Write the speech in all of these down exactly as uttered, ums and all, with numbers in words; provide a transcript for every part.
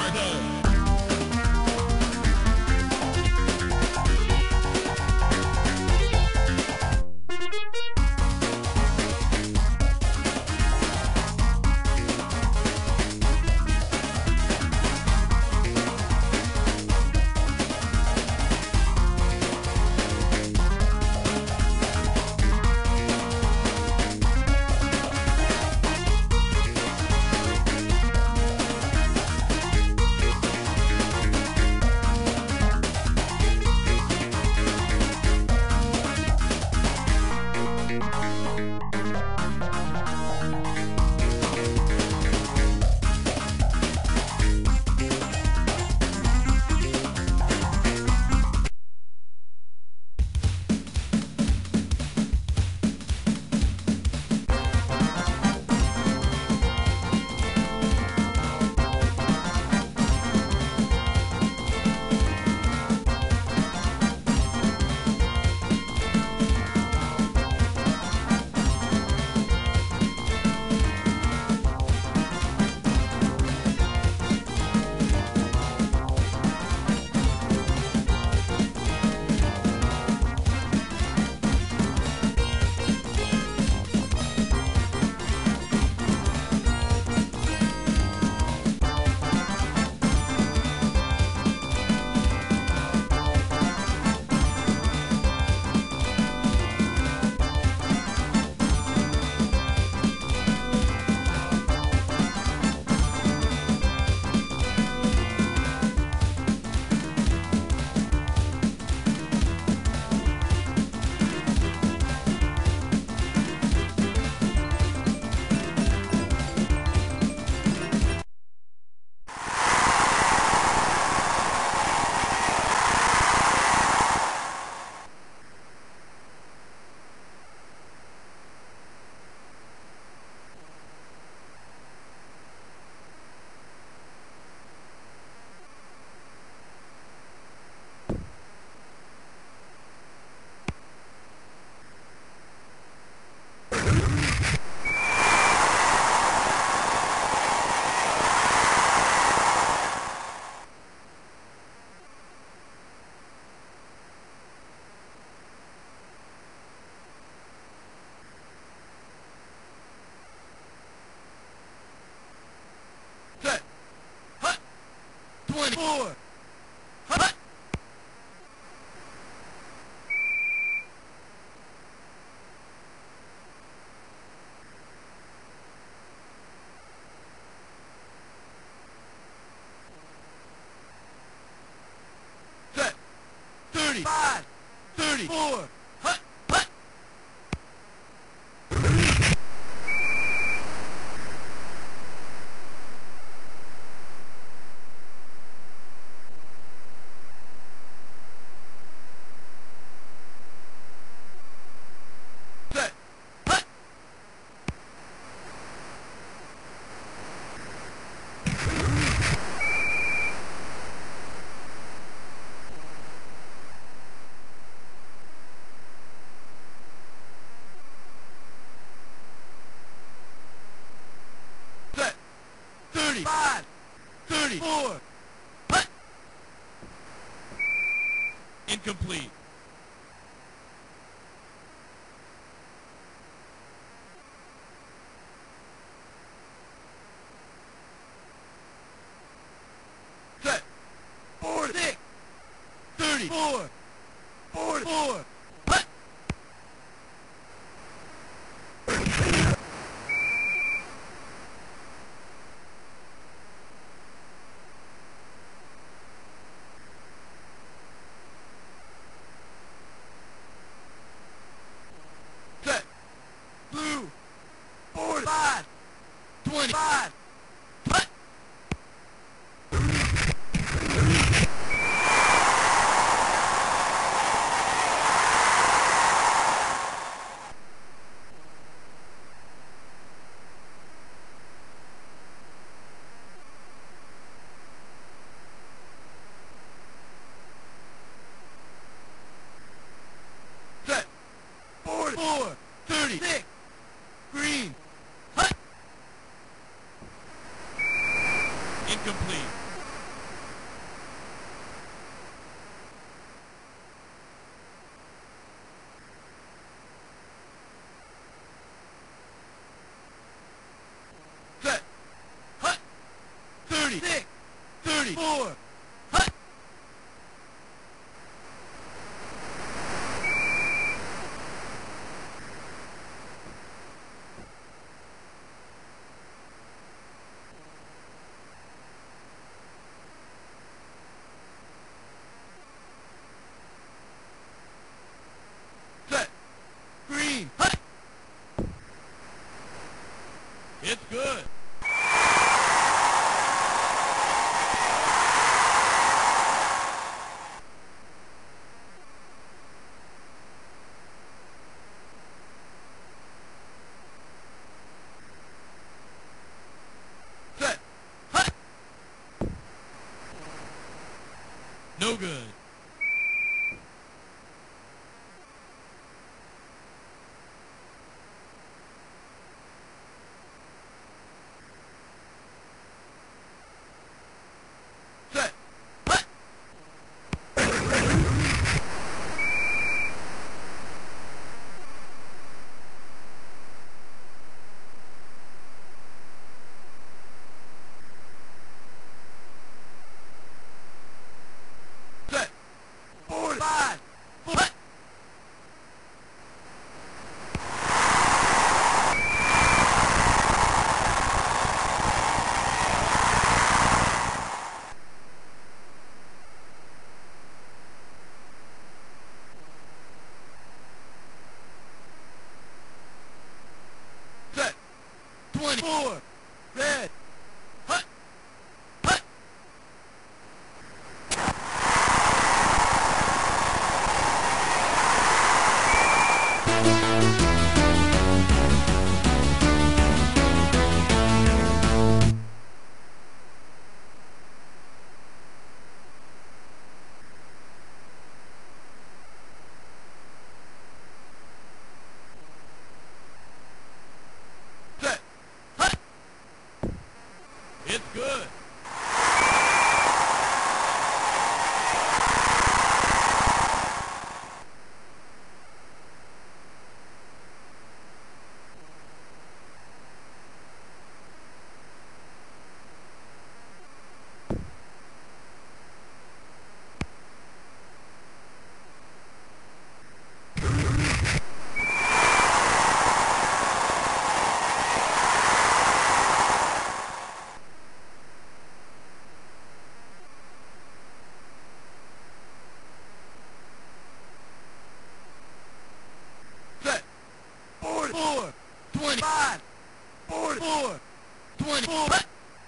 Four. Hut. Set. Thirty-five. Thirty-four. Hut. Hut. Thirty-five, thirty-four, hut! Incomplete. Set. Forty-six, thirty-four, forty-four, hut! Twenty-five. Hut. Set. Forty-four. Thirty-six. Green. Hut. Incomplete. Five. Four. Set. Twenty-four. Red. Hut. Hut. Set. Hut. It's good. Set. Forty-four. Twenty-five. Forty-four. Twenty-four. Hut.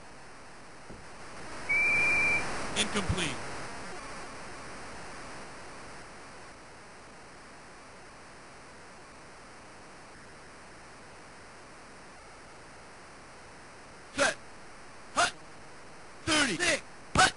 Incomplete. Set. Hut. Thirty-six. Hut.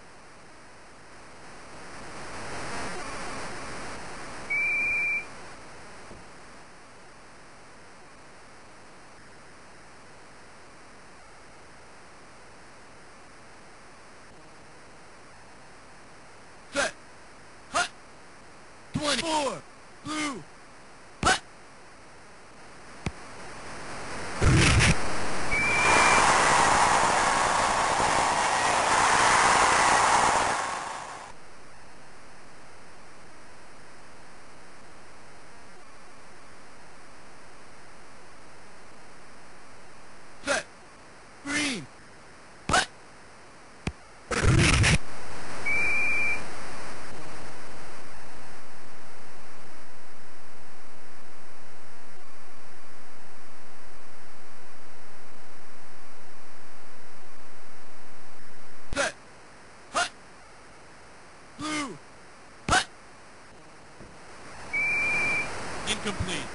Set. Hut. Twenty-four. Blue. Hut. Set. Green. Hut. Set. Hut. Blue. Hut. Incomplete.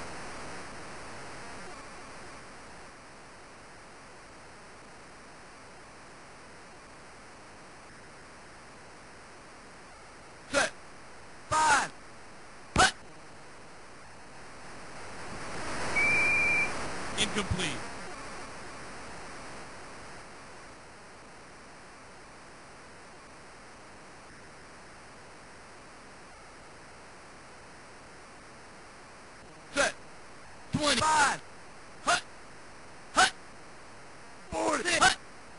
Set. Five. Hut. Incomplete. Set. Twenty-five. Hut. Hut. Forty. Hut.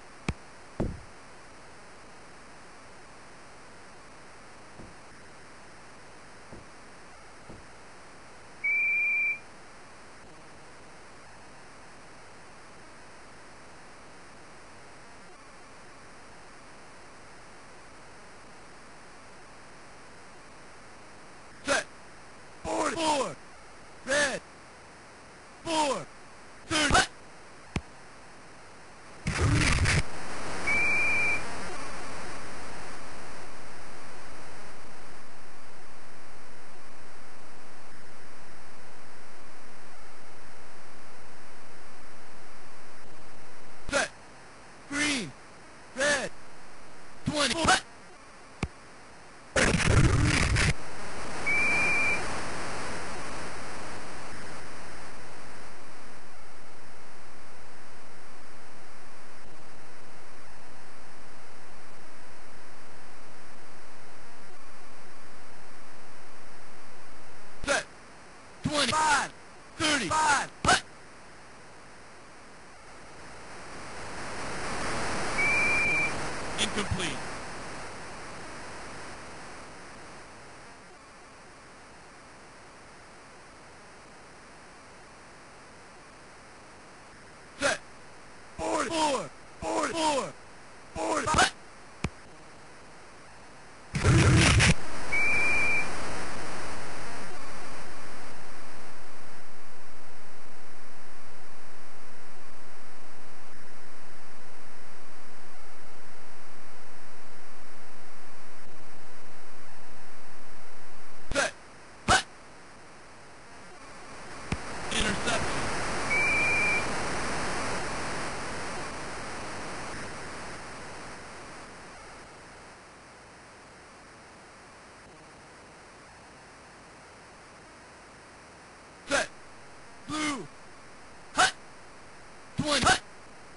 Set. Forty-four. Red. Four. Thirty. Hut. Set. Green. Red. Twenty-four. Hut. Set. Twenty-five. Thirty-five. Hut. Incomplete. four, forty, hut. Set, hut. Interception. Set, blue, hut, twenty, hut.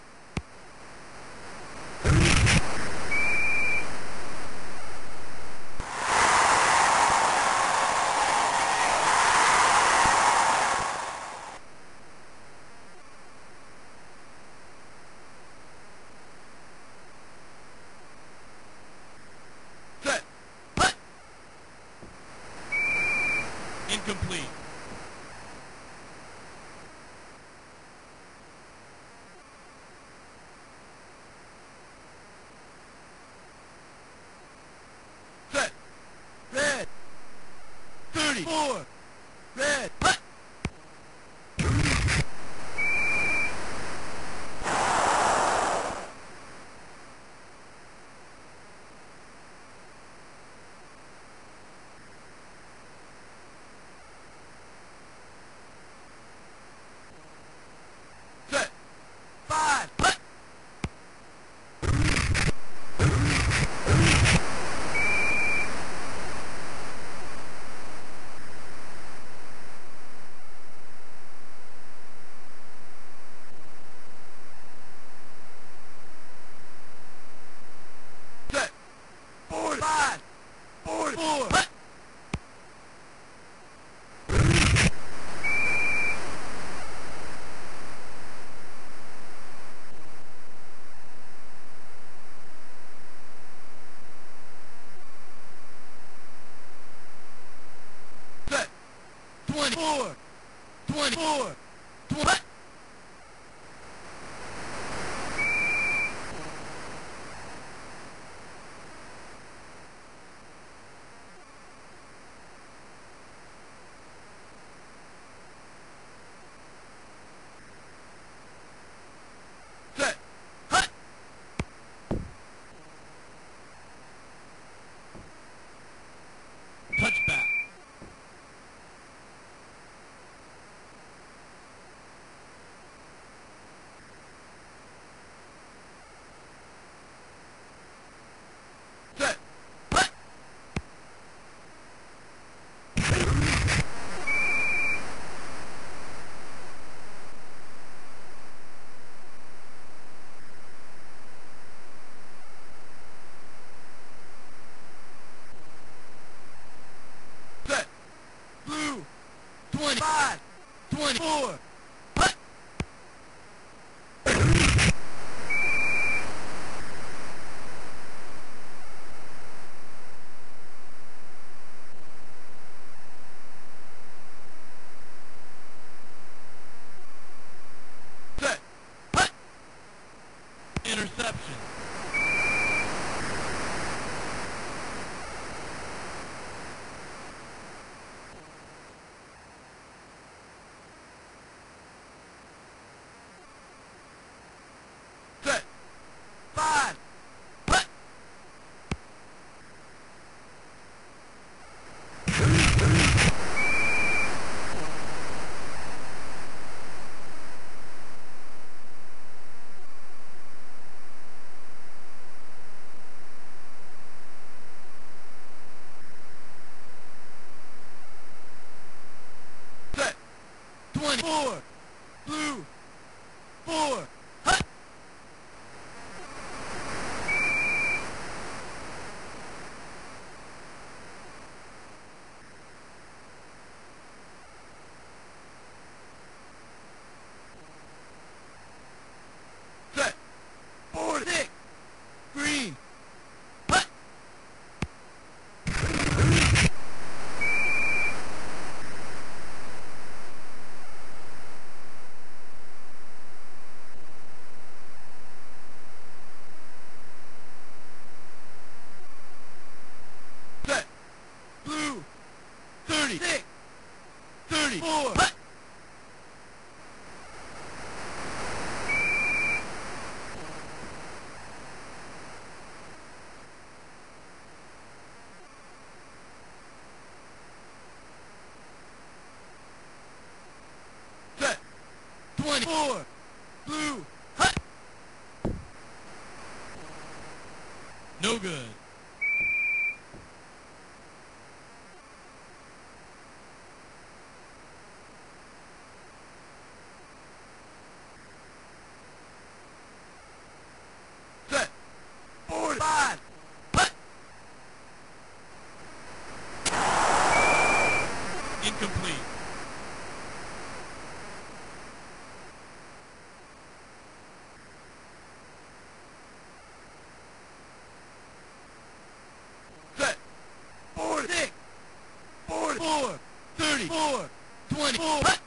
Set, hut. Incomplete. Set, red, thirty-four, red, hut. Set, five, hut. Set, forty-five, forty-four, hut. Set, twenty-four, twenty-four, twenty, hut. Set, hut. Touchback. Set, hut. Set, blue, twenty-five, twenty-four, hut. Set, hut. Interception. Set, five, hut. Set, twenty-four, blue, four, hut. thirty-six, thirty-four, hut. Set. twenty-four, blue, hut. No good. Set. forty-five, hut. Incomplete. Set. forty-six, forty-four, thirty-four, twenty-four, hut.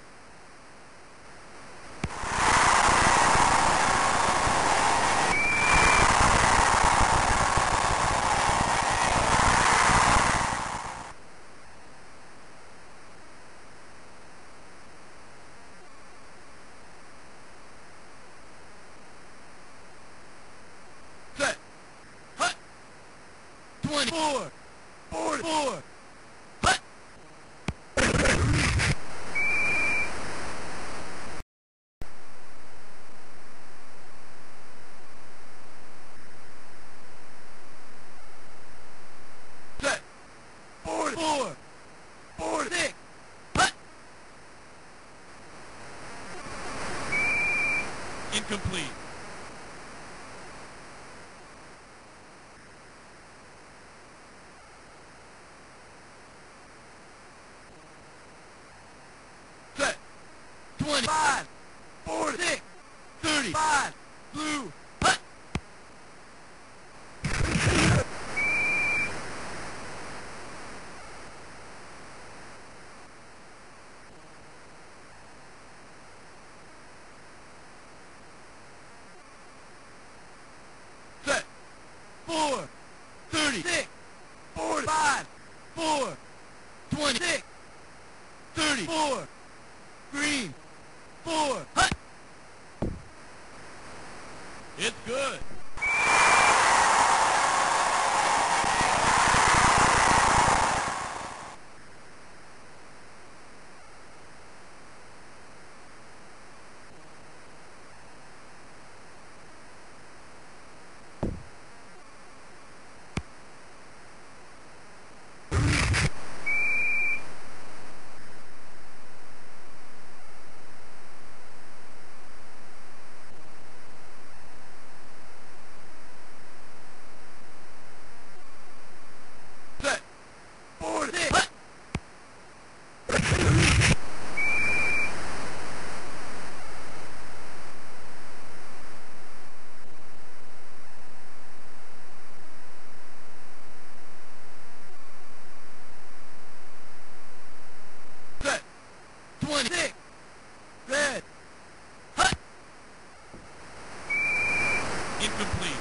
Set. Hut. twenty-four, forty-four, hut. Set. forty-four, forty-six, hut. Incomplete. Set. twenty-five, forty-six, thirty-five, blue, hut. Set. four, thirty-six, forty-five, four, twenty-six, thirty-four, green, four, hut. It's good. Set. forty-six, hut. Set. twenty-six, red, hut. Incomplete.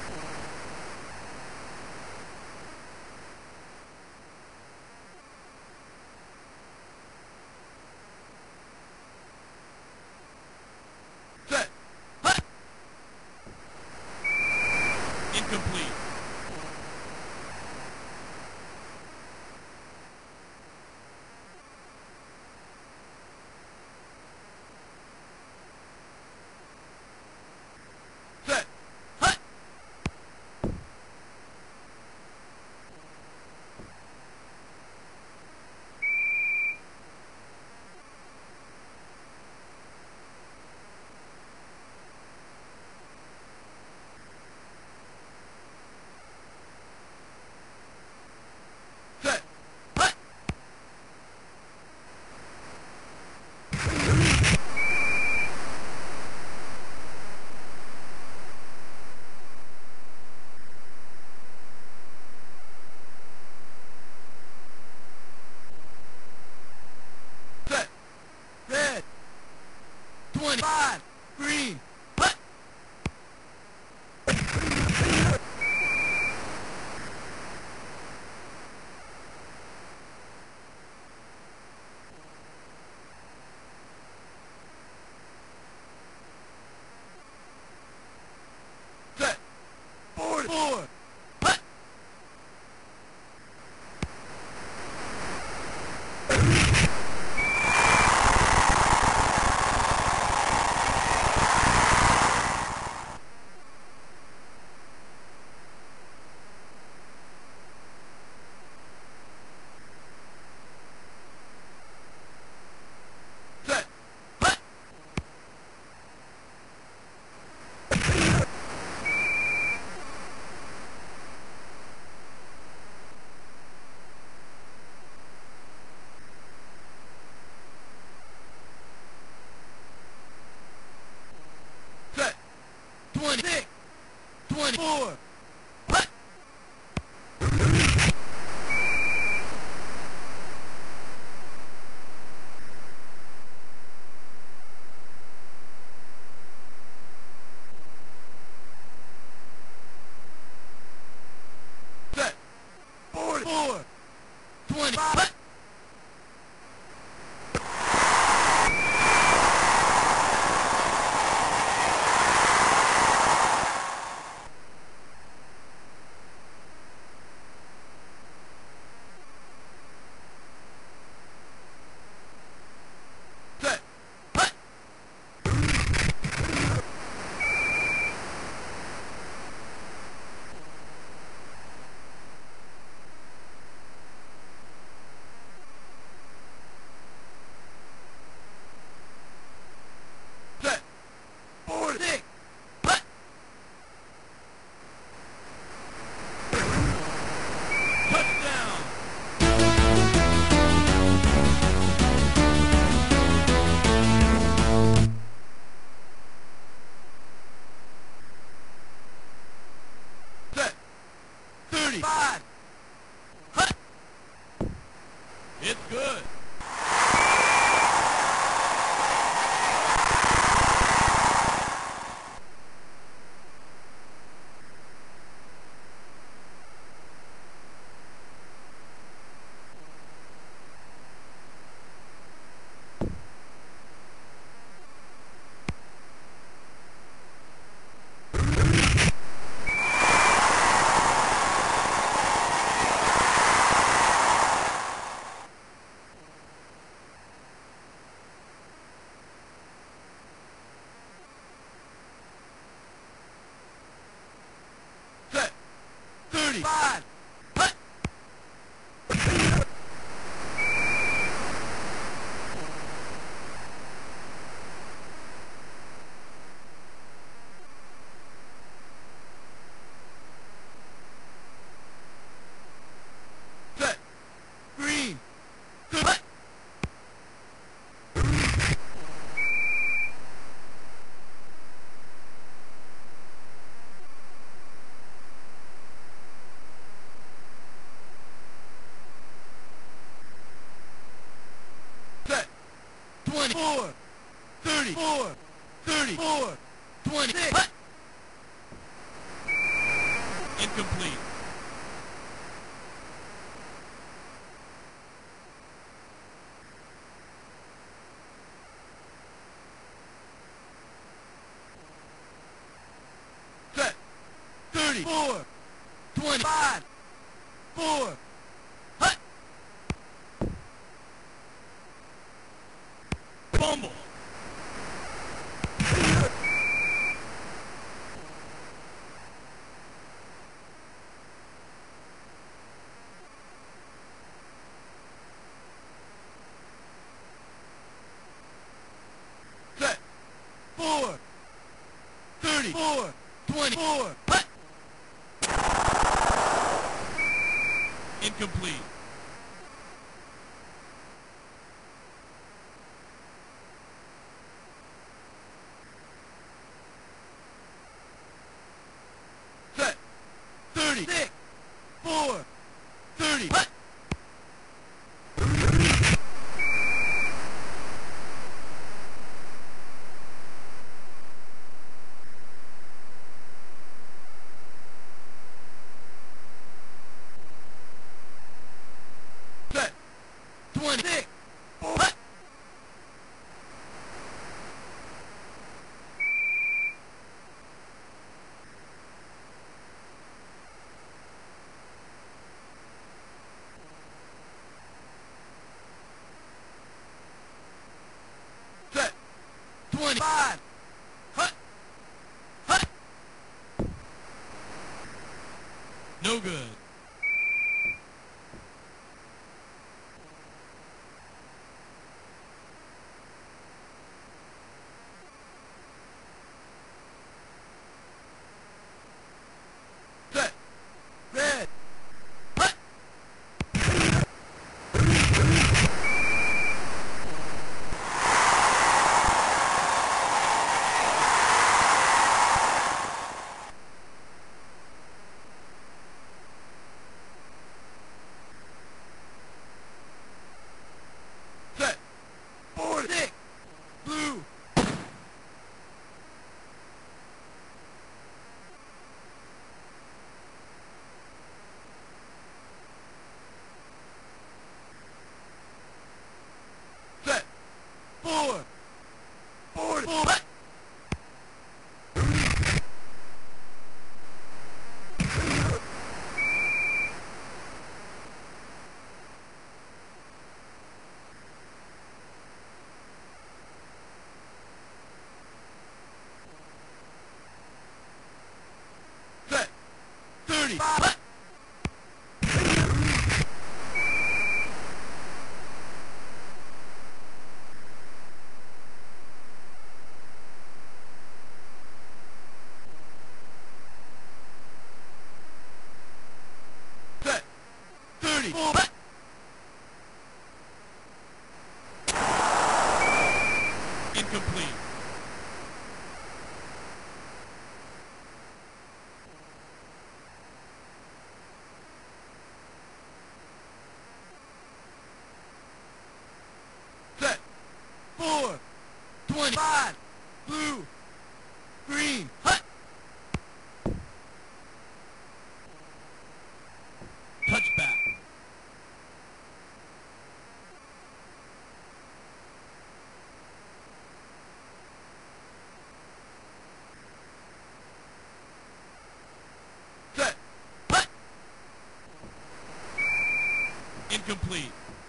Set. Hut. Incomplete. Set. Hut. Set. Hut. Set. Red. twenty-five, green, hut. twenty-four. Hut. Set. Forty-four. Twenty-five. Hut. Set. Hut. Set. Forty-six. Hut. Touchdown. Set. Thirty-five. Hut. It's good. Set. Thirty-five. Hut. Set. Green. Hut. Set. Twenty-four. Thirty-four. Thirty-four. Twenty-six. Hut. Incomplete. Set. Thirty-four. Twenty-five. Four. Hut. Fumble. Set. Four. Thirty-four. Twenty-four. Hut. Incomplete. Set. Thirty-six. Four. Thirty. Hut. Set. Twenty-six. Hut. Set. Twenty-five. Hut. Hut. No good. Set. Red. Hut. four, forty, hut. Set, thirty, hut. Set, thirty, hut. Incomplete. Set, four, twenty-five, blue, green, hut. Touchback. Set, hut. Incomplete.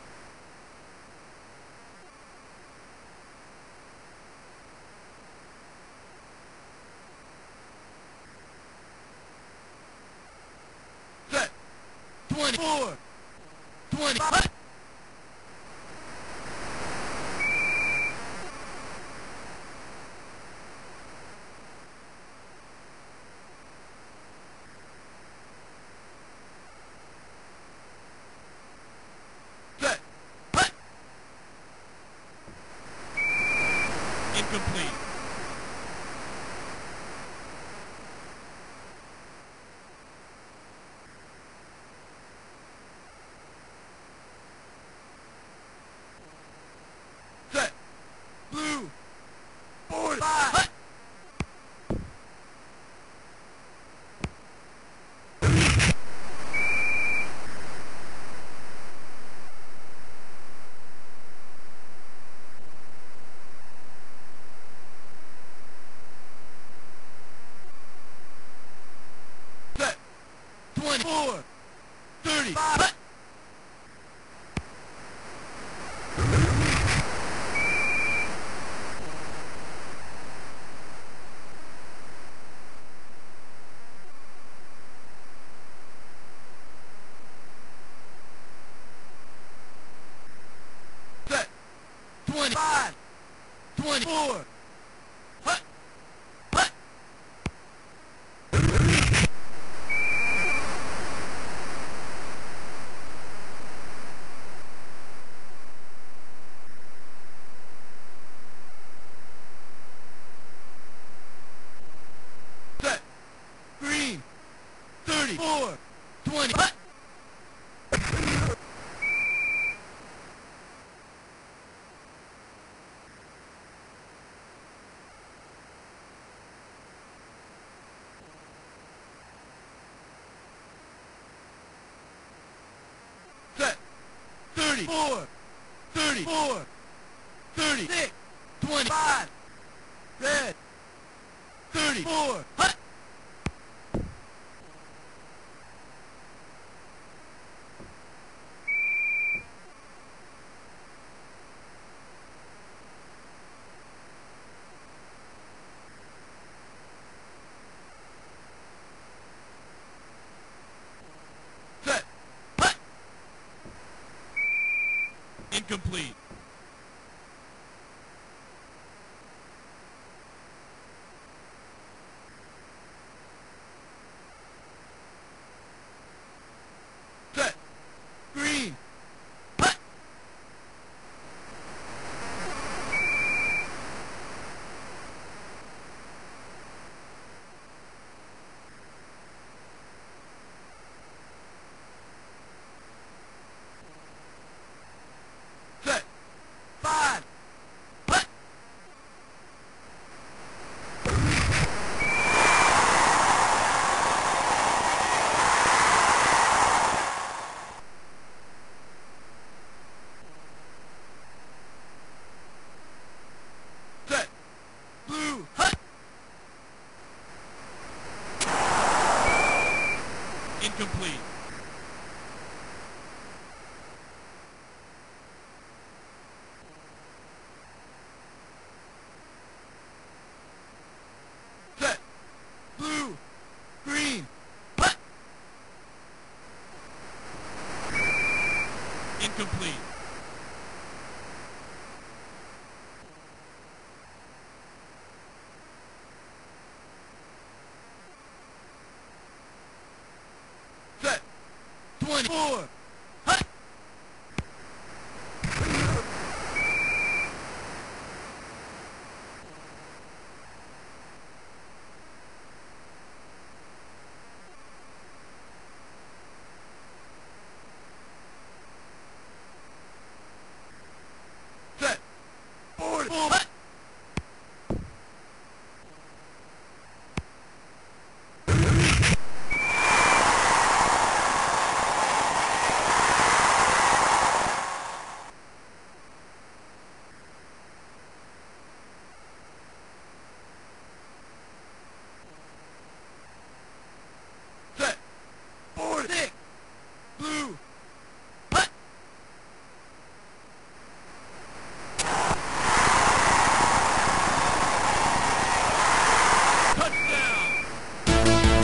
Set, twenty-four, twenty, hut. Set, hut. Incomplete. Set, blue, forty-five, hut. Set, twenty-four, thirty-five, hut. Set, twenty-five, twenty-four, hut, hut. Set, green, thirty-four, twenty, hut. Set, thirty-four, thirty-four, thirty-six, twenty-five, red, thirty-four, hut. Set, hut. Incomplete. Set, green, hut. Set, twenty-four. Hut. Set. Forward. Hut. Set. Forward. Six. Blue. Hut. Touchdown.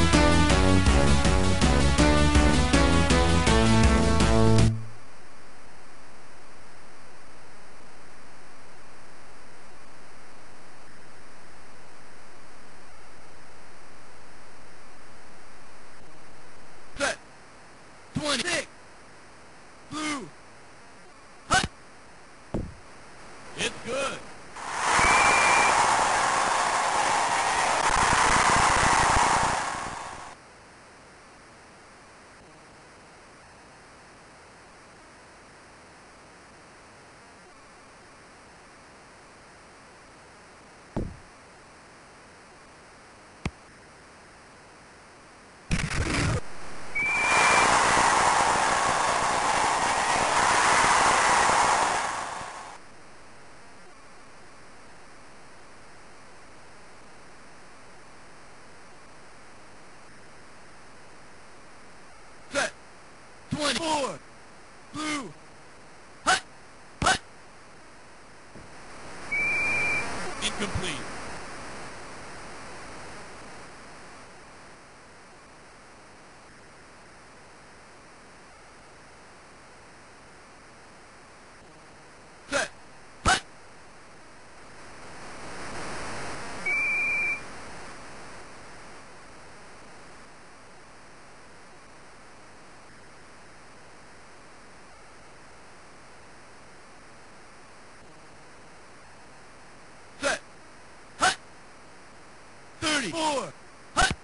Set. Twenty-six. Blue. Hut. It's good. Set. Twenty-four. Blue. Hut. Hut. Incomplete. Set. Hut. Set. Hut. Thirty-four. Hut.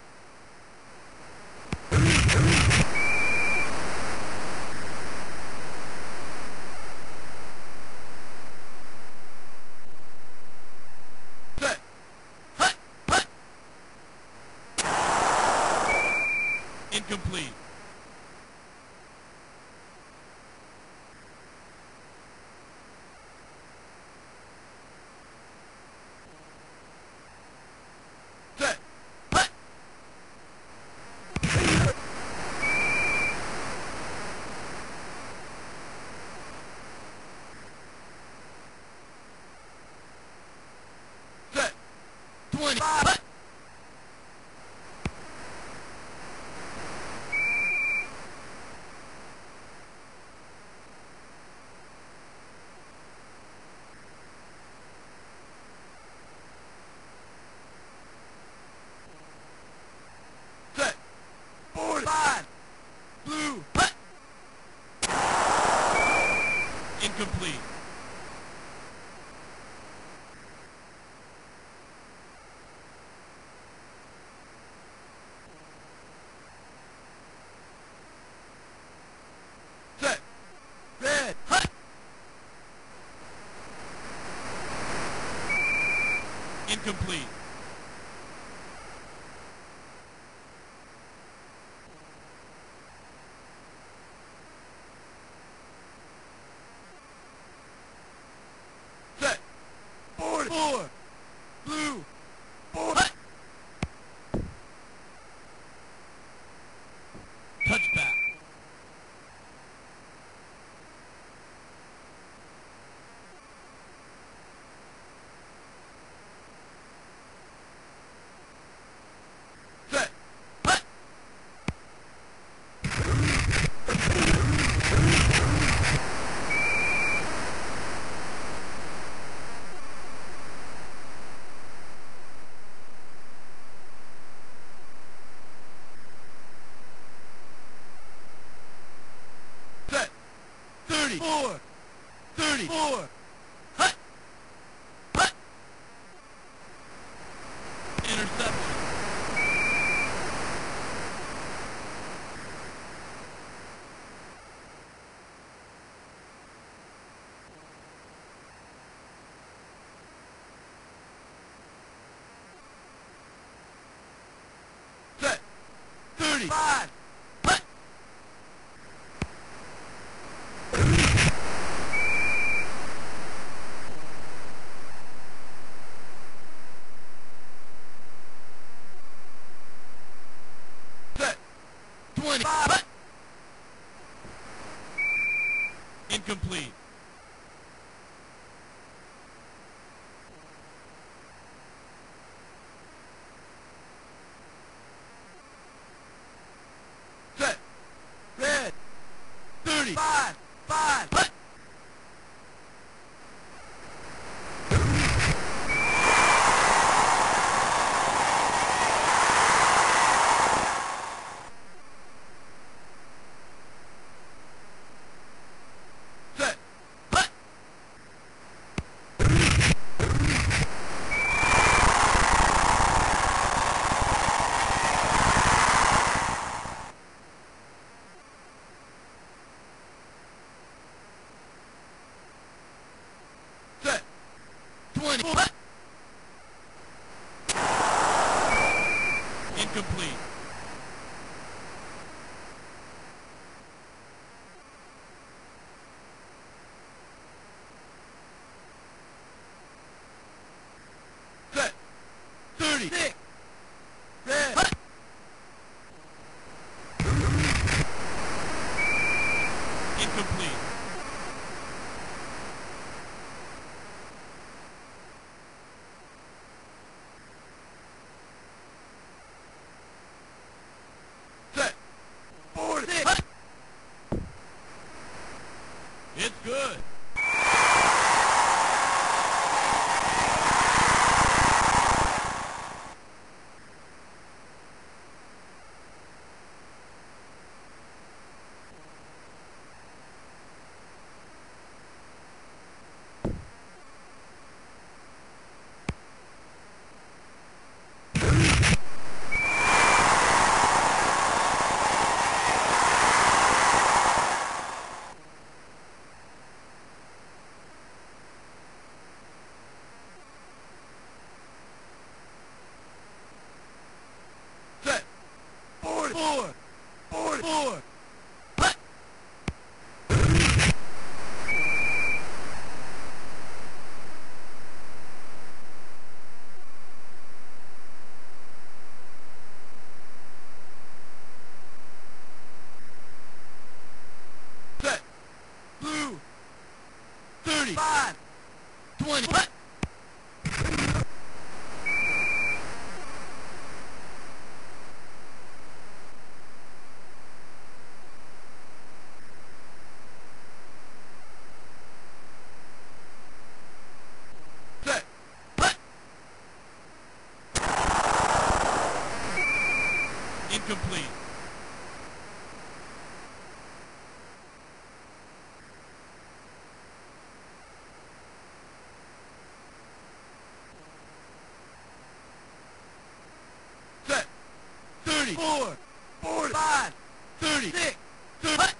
Set. Hut. Hut. Incomplete. Set. Hut. Set. Twenty-five. Hut. Set. Forty-five. Blue. Hut. Incomplete. Set. Red. Hut. Incomplete. Set. Forty-four. Blue. Four. Hut. Touchback. Set. Hut. four, thirty, four, hut, hut, interception. Set, thirty-five, hut, set, twenty-five, hut, incomplete. Set, red, thirty-five, five, hut, set, hut, set, twenty, hut, incomplete. Set, thirty-six, red, hut, incomplete. Set, forty-six, hut, it's good. Set, forty-four, forty-four, hut, set, blue, thirty-five, twenty, hut, set, hut, incomplete. Set, thirty-four, forty-five, thirty-six, thirty, hut,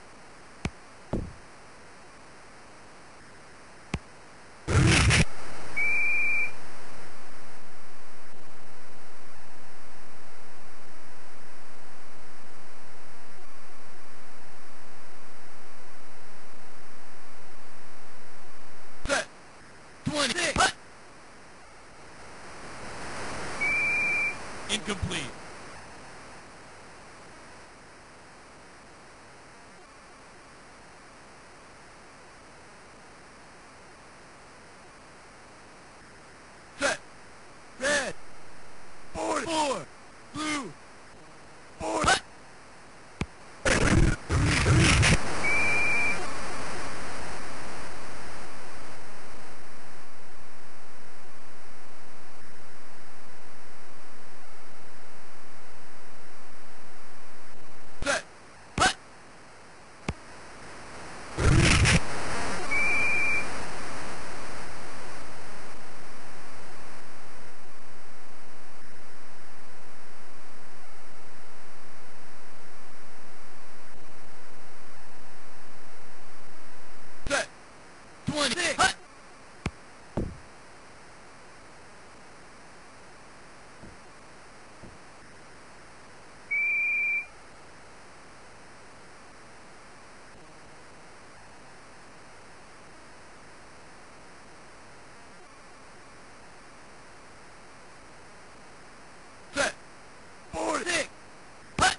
set, twenty-six, hut, incomplete. Set, red, forty-four, blue, forty, hut, twenty-six. Hut. Set. forty-six. Hut.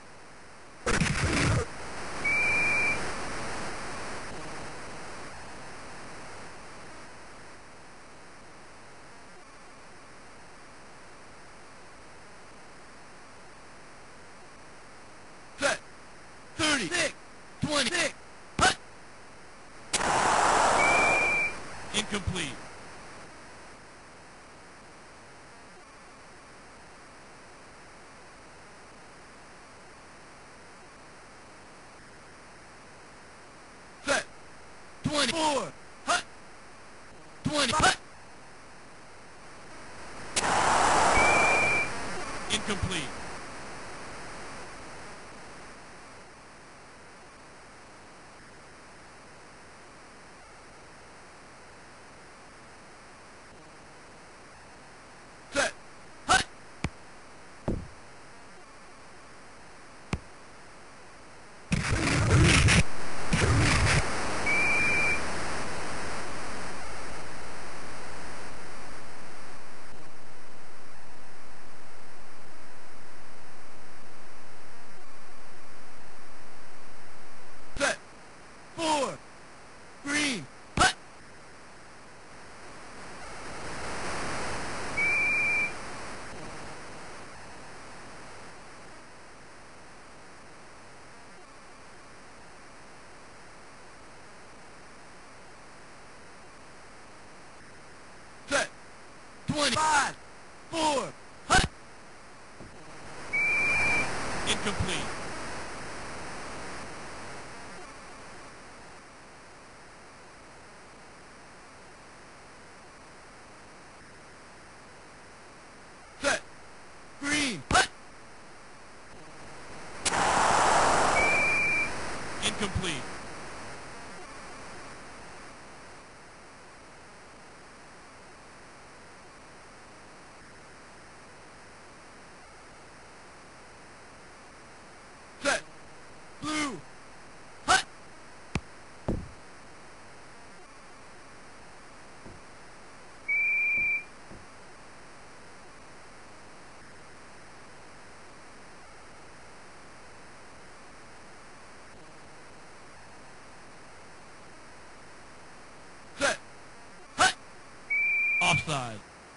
Set. thirty-six. twenty-six. Hut. Incomplete. Set. twenty-four. Hut. twenty. Hut. Incomplete. Set. Hut. Set. Four. Green. Hut. Set. twenty-five. Four. Hut. Incomplete. Set. Green. Hut. Incomplete. Set. Blue. Hut. Set. Hut. Offside.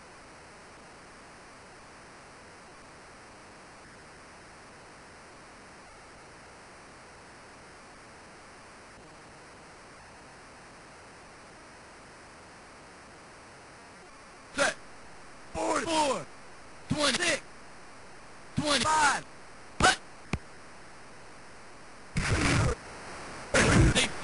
Set. forty-four. twenty-six. twenty-five. Hut. Safety.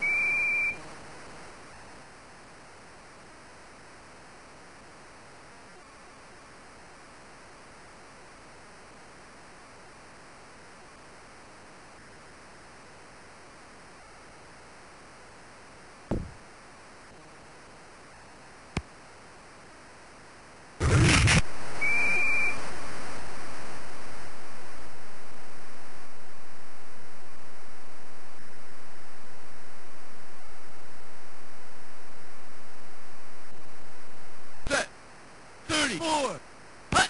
Set. thirty-four. Hut.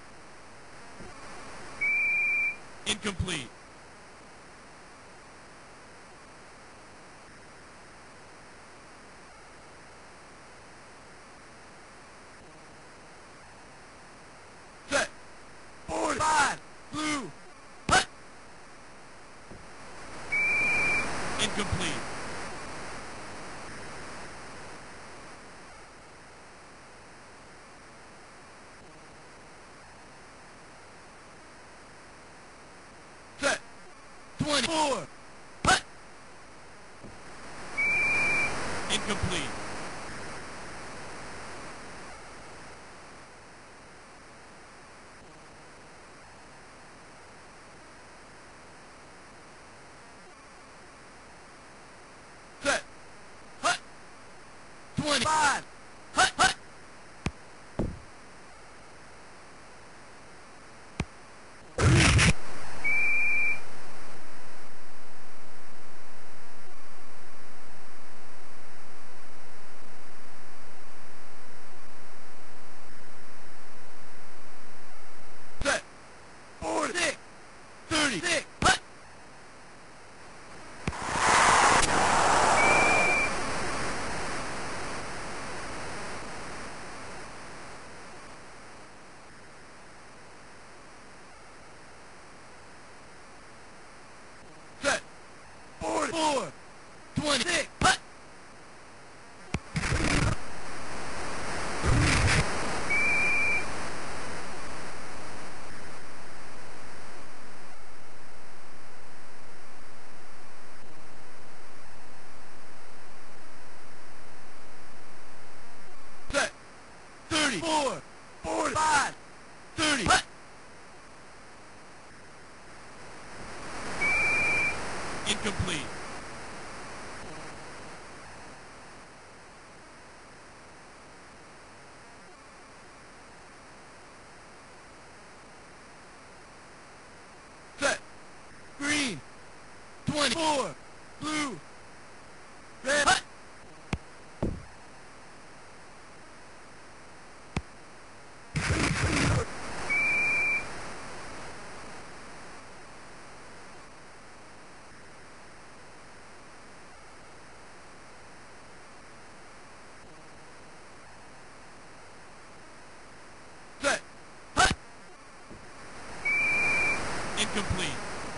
Incomplete. Set. forty-five. Blue. Hut. Incomplete. Set. twenty-four. Hut. Incomplete. Set. Hut. twenty-five. Hut, hut. Set. forty-six. thirty-six. Hut. Set. forty-four. twenty-six. Hut. Set. thirty-four. forty-five. thirty. Hut. Incomplete. Set. Green. twenty-four. Blue. Red. Hut. Set. Hut. Incomplete.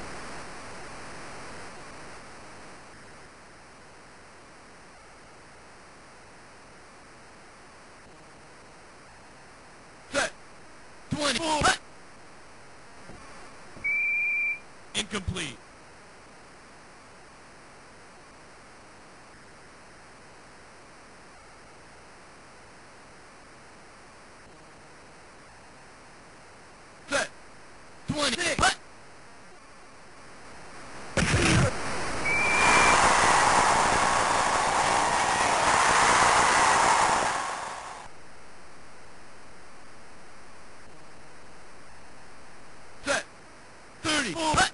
Set. twenty-four. Hut. Incomplete. Set. twenty-six. Hut. Set. thirty-four. Hut.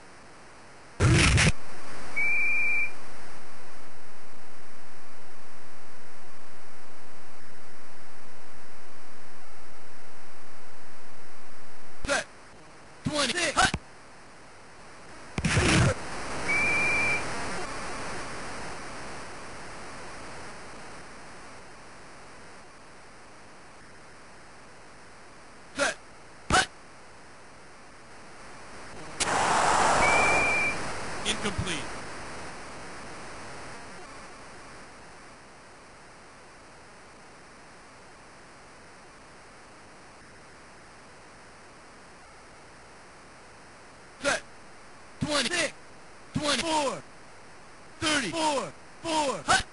Set. twenty-six. Hut. Set. Hut. Incomplete. Set. twenty-six. twenty-four. thirty-four. four. Hut.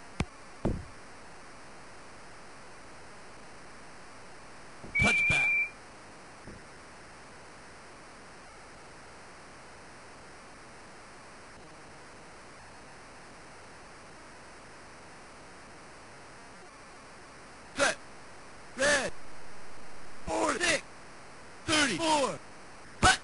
Touchback. Set. Red. forty-six. thirty-four. Hut.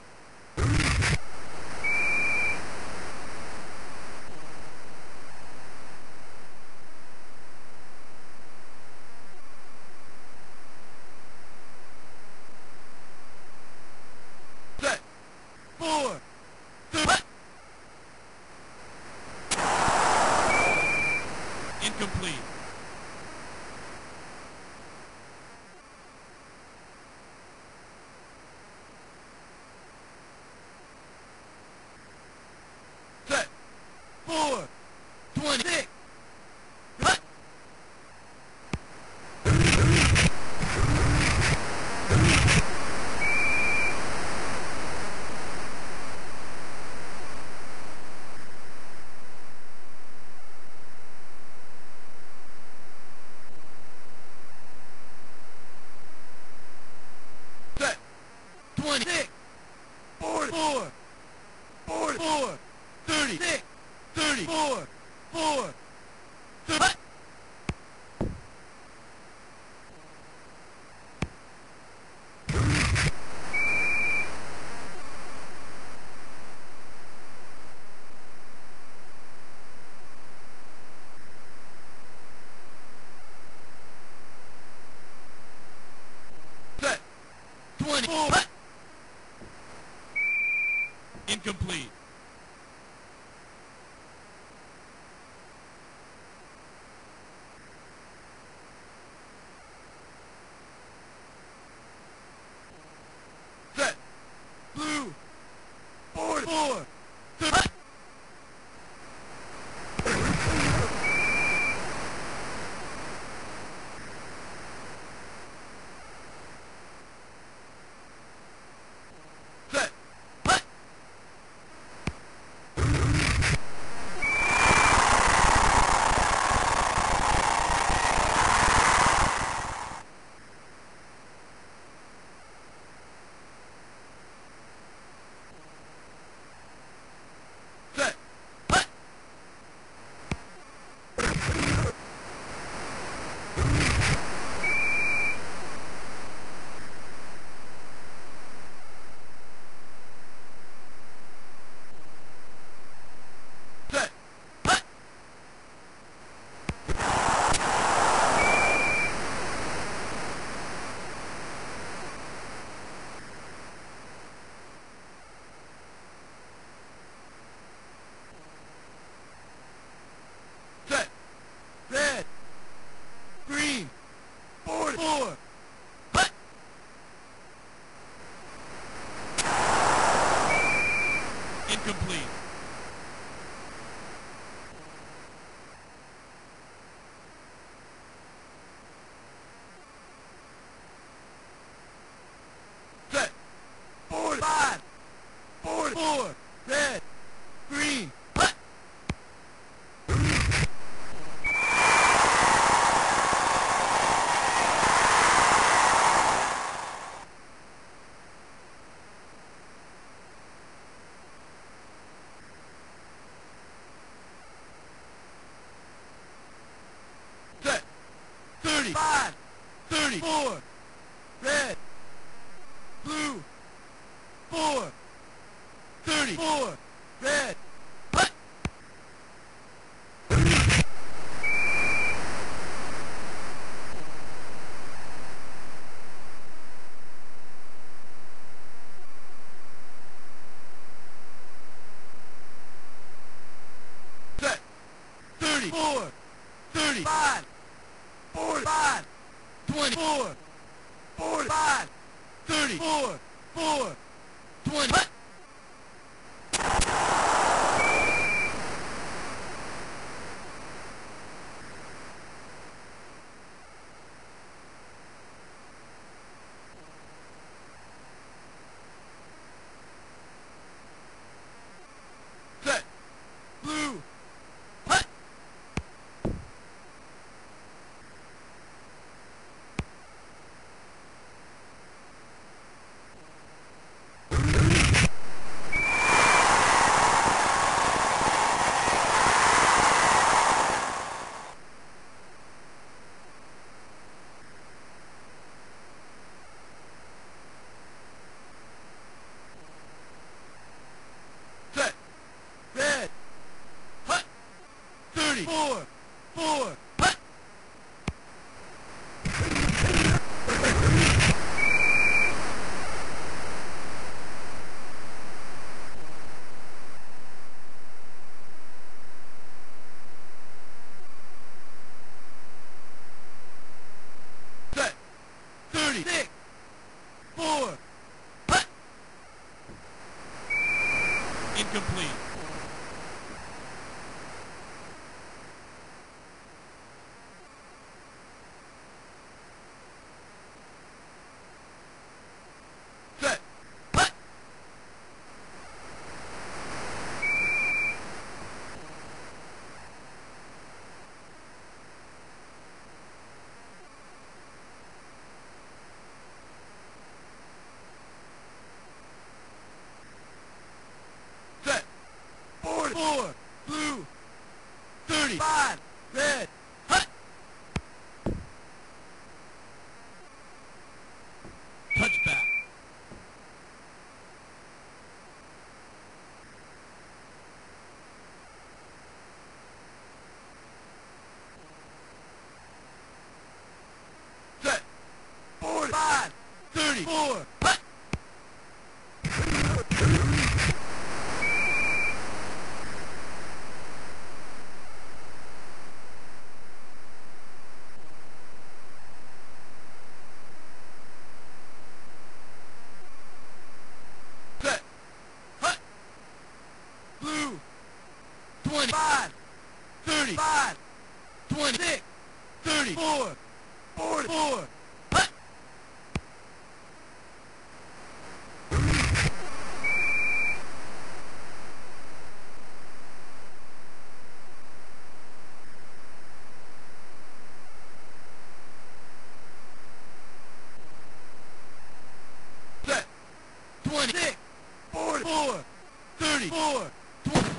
Set. four. Thirty. Hut. Incomplete. Set. four. twenty-six. Hut. twenty-four. Incomplete. Set. Blue. Four. Four. Three. Set. Hut. Set. Hut. Set. Hut. Set. Red. Green. Four. Four. Hut. Incomplete. Set. Four. Five. Four. Four. Red. Green. Hut. Set. Thirty-five. Thirty-four. Red. Blue. Four. Thirty-four. Red. Hut. Set. Thirty-four. Thirty-five. Forty-five. Twenty-four. Forty-five. Thirty-four. Four. Twenty. Hut. Set. Blue. Hut. Set. Red. Hut. Thirty-four. Four. Hut. Set. Thirty-six. Four. Hut. Incomplete. Set. Hut. Set. Four. Blue. Thirty-five. Red. Hut. Touchback. Set. Forty-five. Thirty-four. Hut. twenty-six, thirty-four, forty-four, hut! Set. twenty-six, forty-four, thirty-four, twenty.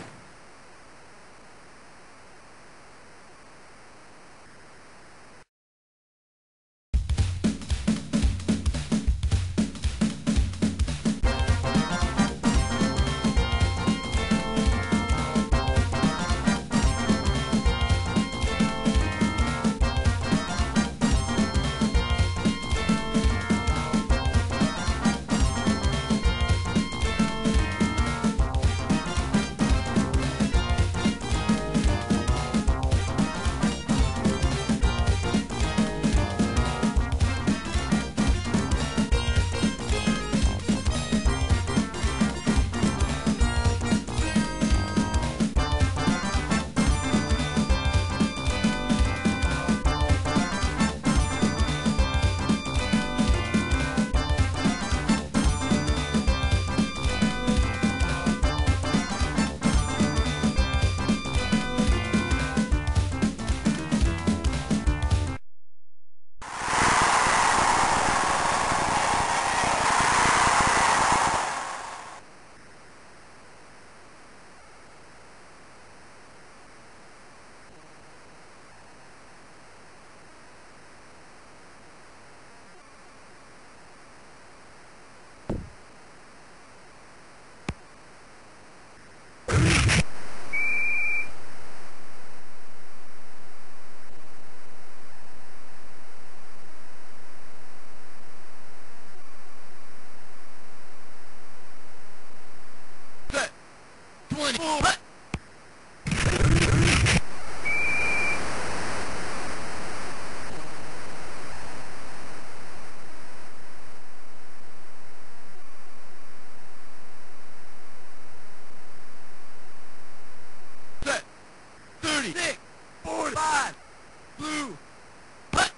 Set. twenty-four, hut! Set. thirty-six, forty-five, blue, hut!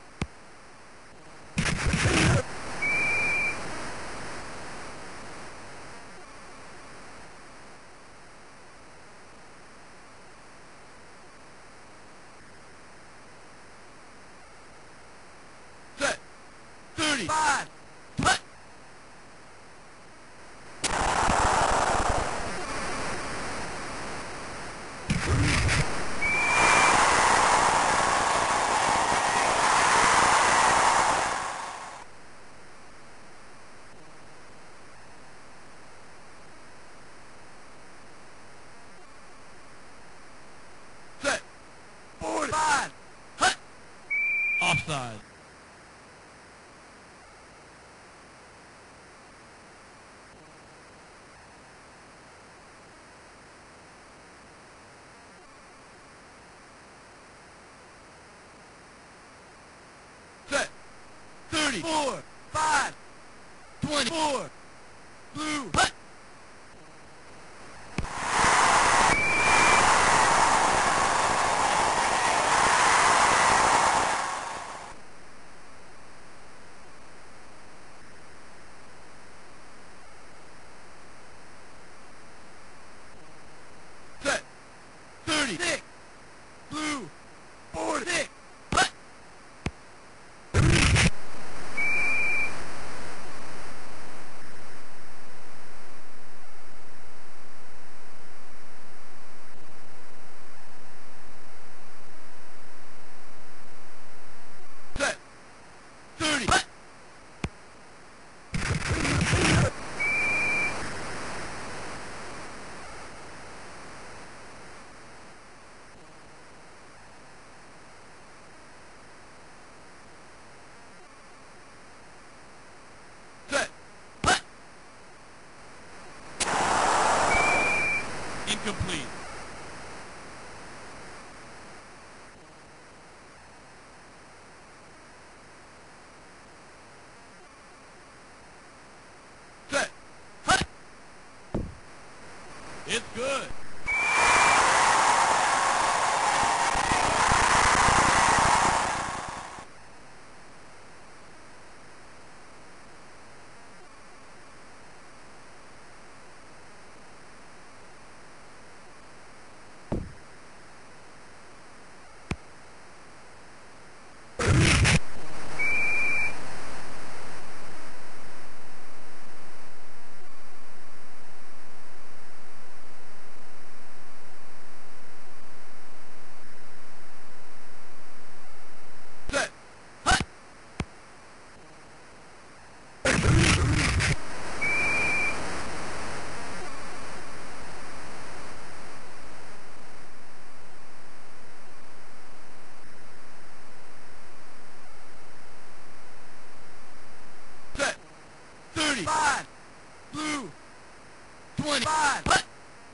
Set. thirty-five, hut! Set. forty-five, hut! Offside. Set. thirty-four, five, twenty-four, blue, hut! Set. thirty-six, blue, forty-six, hut! Set. thirty, hut! Set. Hut! Incomplete. Set. Hut! It's good. thirty. Five. Blue. Twenty-five. Hut.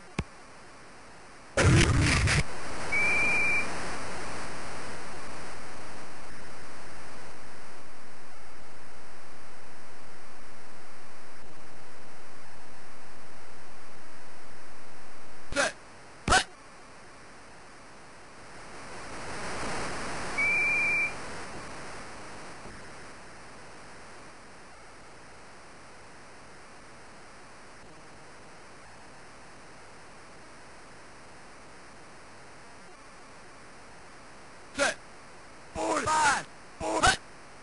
Set. Hut. Set. Forty. Five. Four. Hut.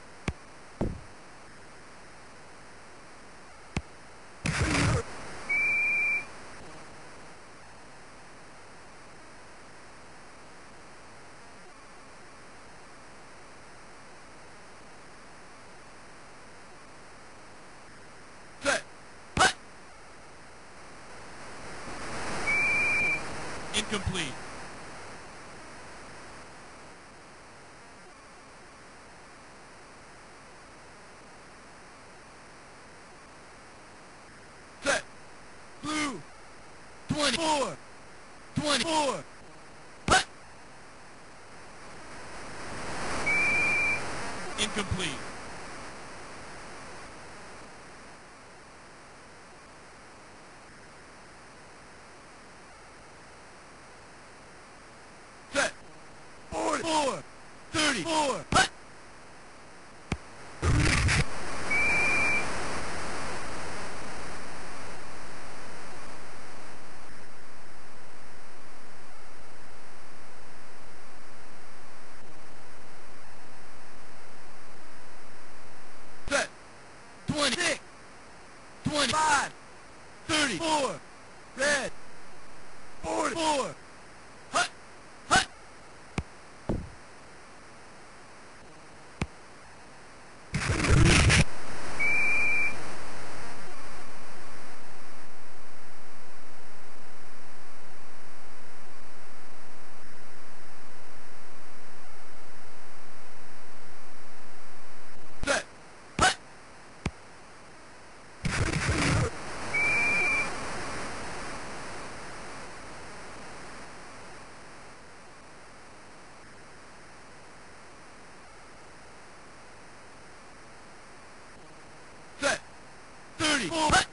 Set. Hut. Incomplete. Set. Blue. Twenty-four. Twenty-four. Hut. Incomplete. Set. Forty-four. Thirty-four. Hut. Set. Twenty-six. Twenty-five. Thirty-four. Red. Forty-four. Hut. Hut. Set. Hut. Set. Thirty-four. Hut.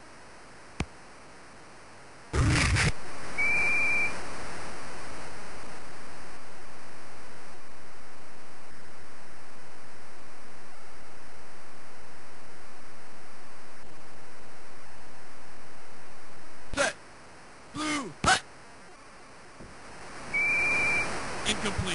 Set. Blue. Hut. Incomplete.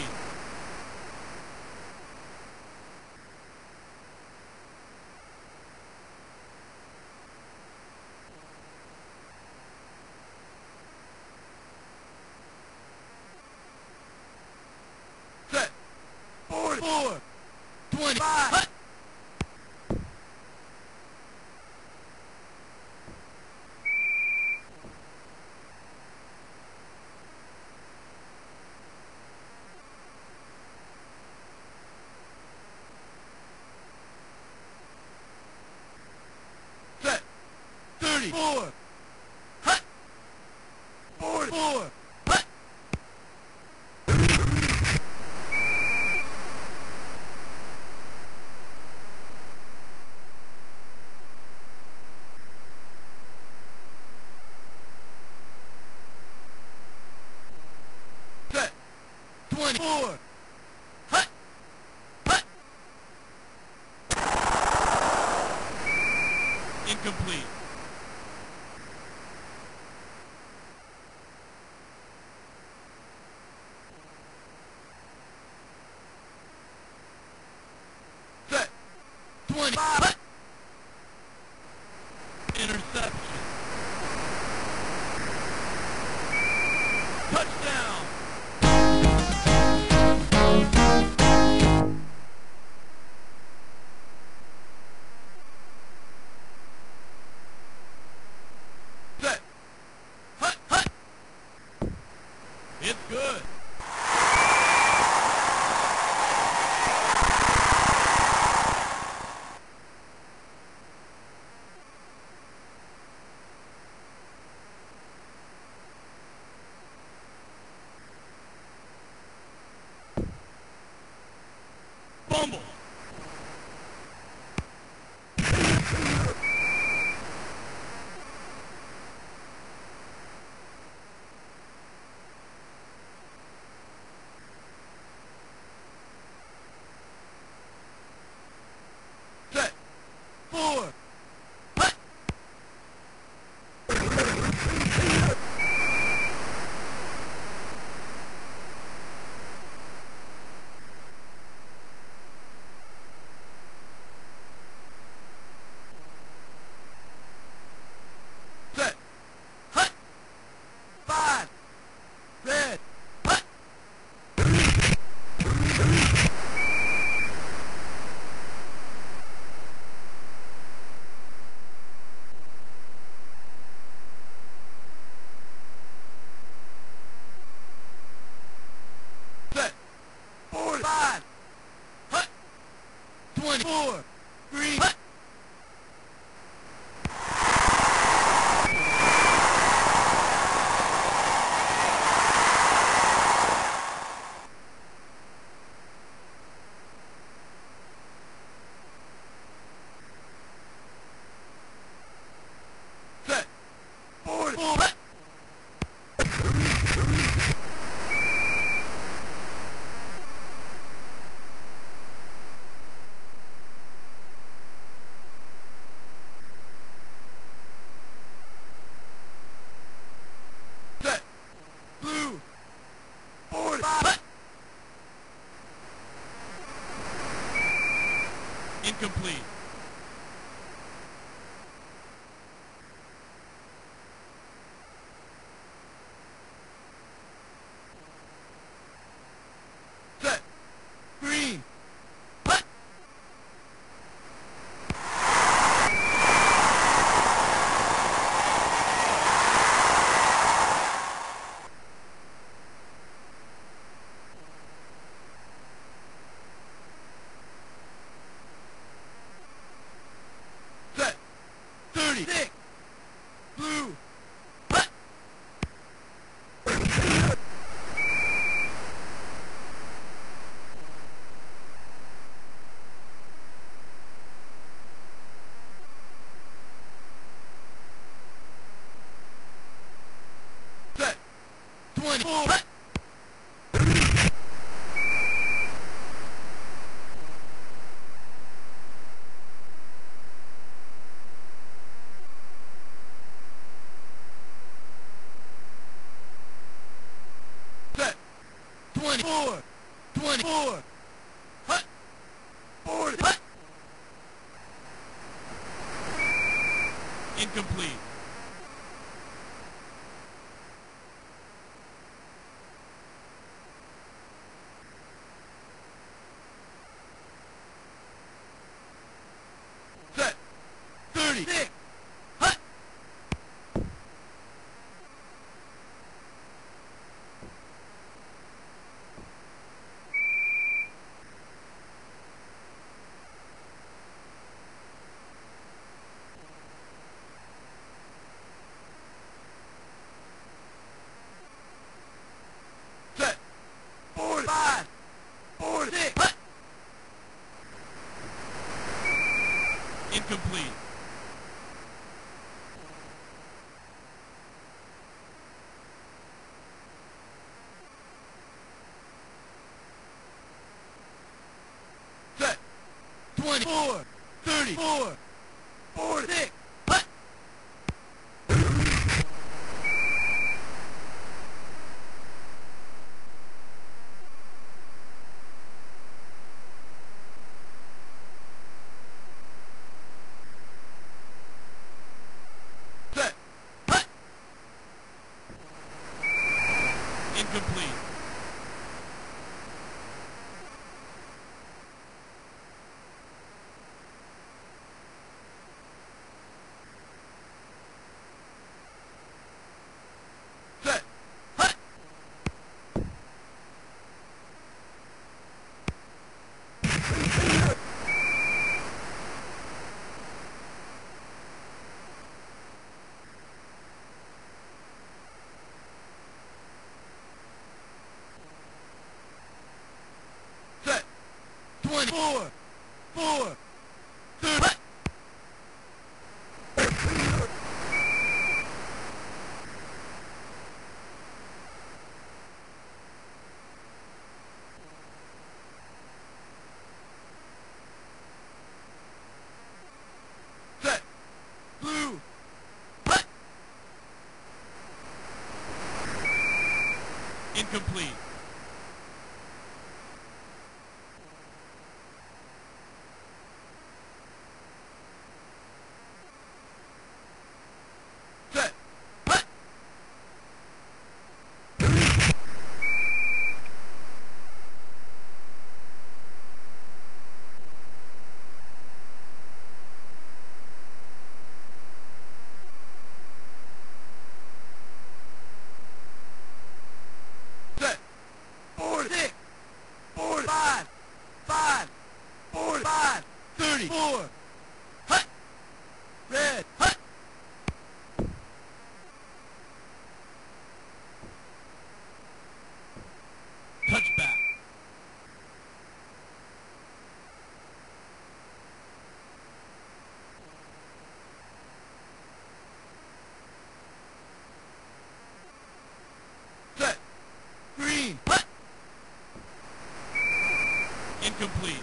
Set. Forty-four. Twenty-five. Hut. Set. Thirty-four. Hut. Forty-four. Hut. Set. Twenty-four. Hut. Hut. Incomplete. Set. Twenty-five. Hut. Interception. Touchdown. Set. Hut. Hut. It's good. Rumble. Set. Four. Hut. Set. Hut. Five. Red. Hut. Set. Forty-five. Hut. Twenty-four. Green. Hut. Set. Forty-four. Hut. Set. Blue. Forty-five. Hut. Incomplete. Set. Green. Hut. Set. Thirty-six. Blue. Hut. Set. Twenty-four. Hut. Set. Twenty-four. Twenty-four. Hut. Forty. Hut. Incomplete. Set. Thirty-six. Hut. Set. Forty-five. Forty-six. Hut. Incomplete. Set. Twenty-four. Thirty-four. Forty-six. Hut. Set. Hut. Incomplete. twenty-four, four, thirty. Set. Blue. Hut. Incomplete. Set. Hut. Set. Forty. Six. Forty. Five. Five. Forty. Five. Thirty. Four. Hut. Red. Hut. Touchback. Set. Green. Hut. Incomplete.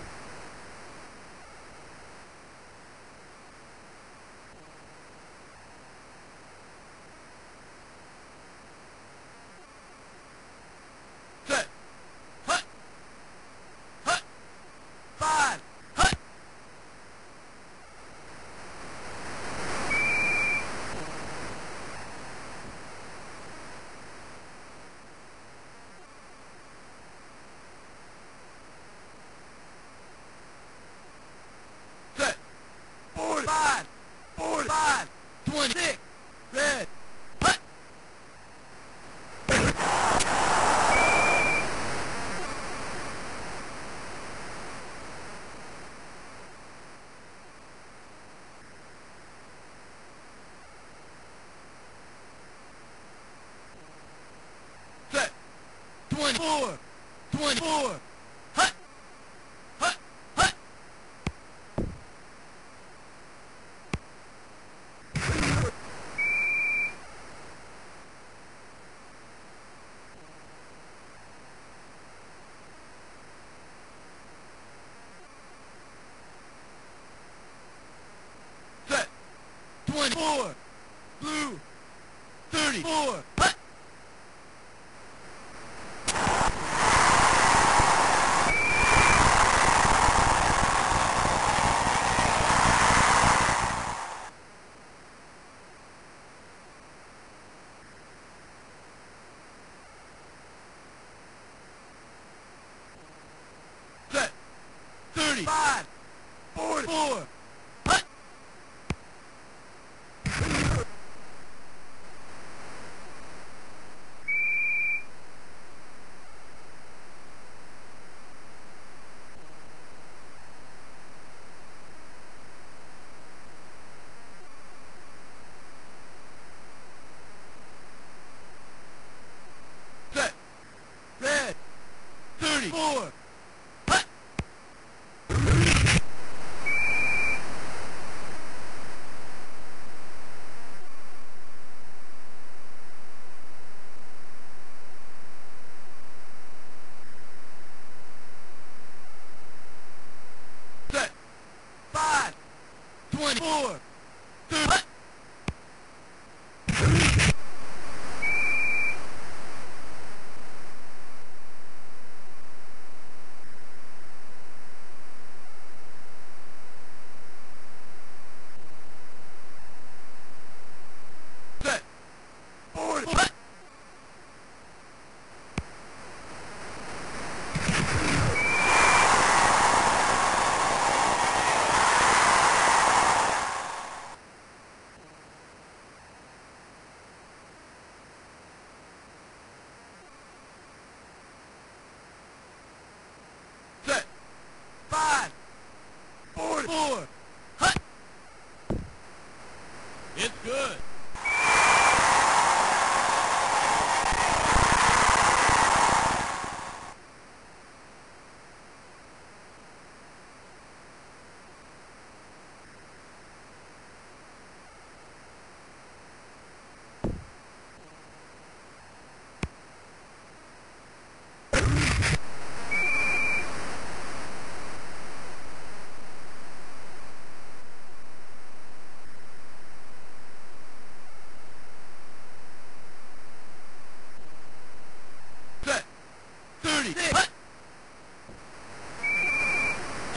Set. Hut. Hut. Five. Hut. Set. Forty-five. Forty-five. Twenty-six. Red. Hut. Set. Twenty-four. Twenty-four. Hut. Hut. Hut. Set. Twenty-four. Blue. Thirty-four. Hut. Set. Thirty-five. Forty-four. Hut. Set. Red. Thirty-four. Hut. Set. Five. Twenty-four. Thirty. Hut. Set. Forty. Hut. Set. Five. Forty-four. Hut. It's good.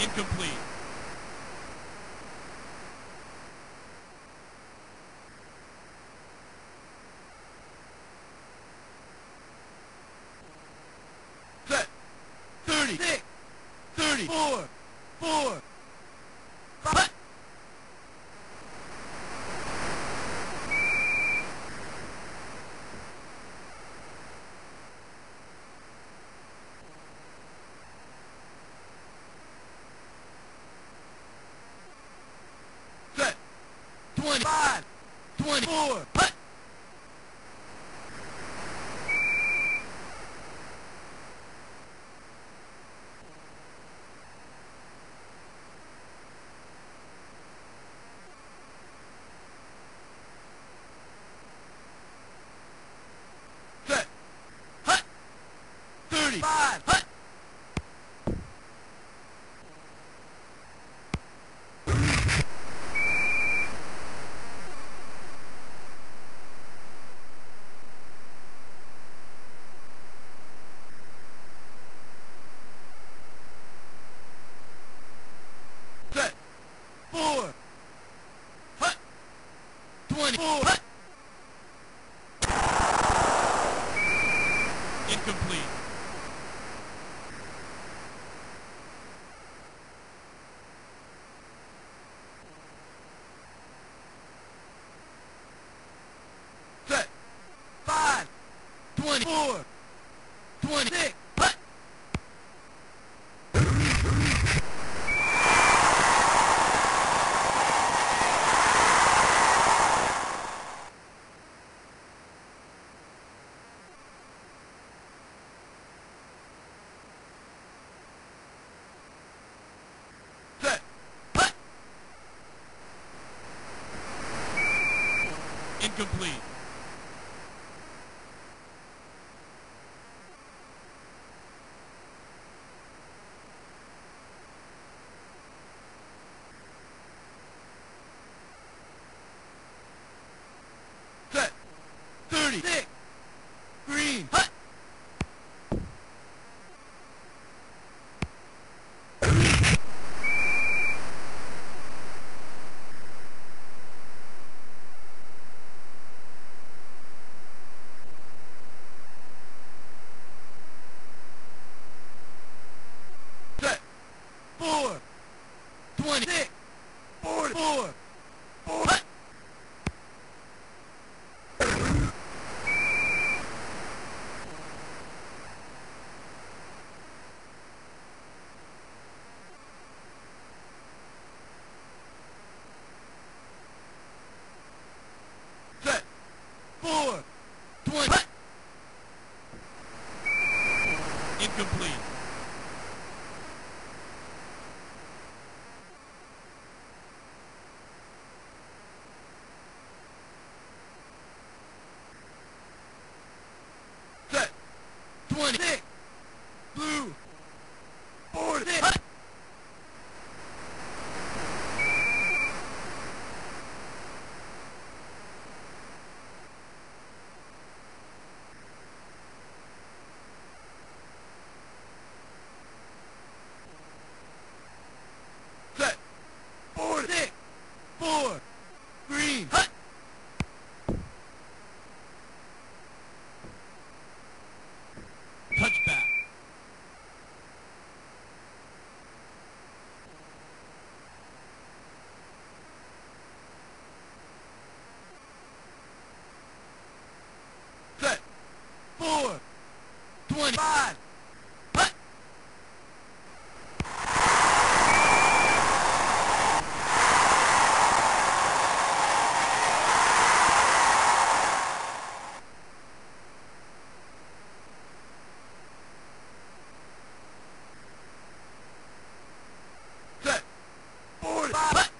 Incomplete. Set. thirty. Six. thirty. Four. Four. Five. Set. twenty-five. twenty-four. Hut. Set. Hut. thirty-five. Hut. Set. Four. Hut. twenty-four. Hut. Incomplete. Set. Five. twenty-four. twenty-six. Hut. Set. Hut. Incomplete. Set. thirty-six. Green. Hut. Set. Four. twenty-six. forty-four. Four. Hut. Set. Four. twenty. Hut. Incomplete. Set. twenty-six. Blue. forty-six. Hut. Set. forty-six. Four. Green. Hut. Touchback. Set. Four. twenty-five. Hut. Set. forty-five. Hut.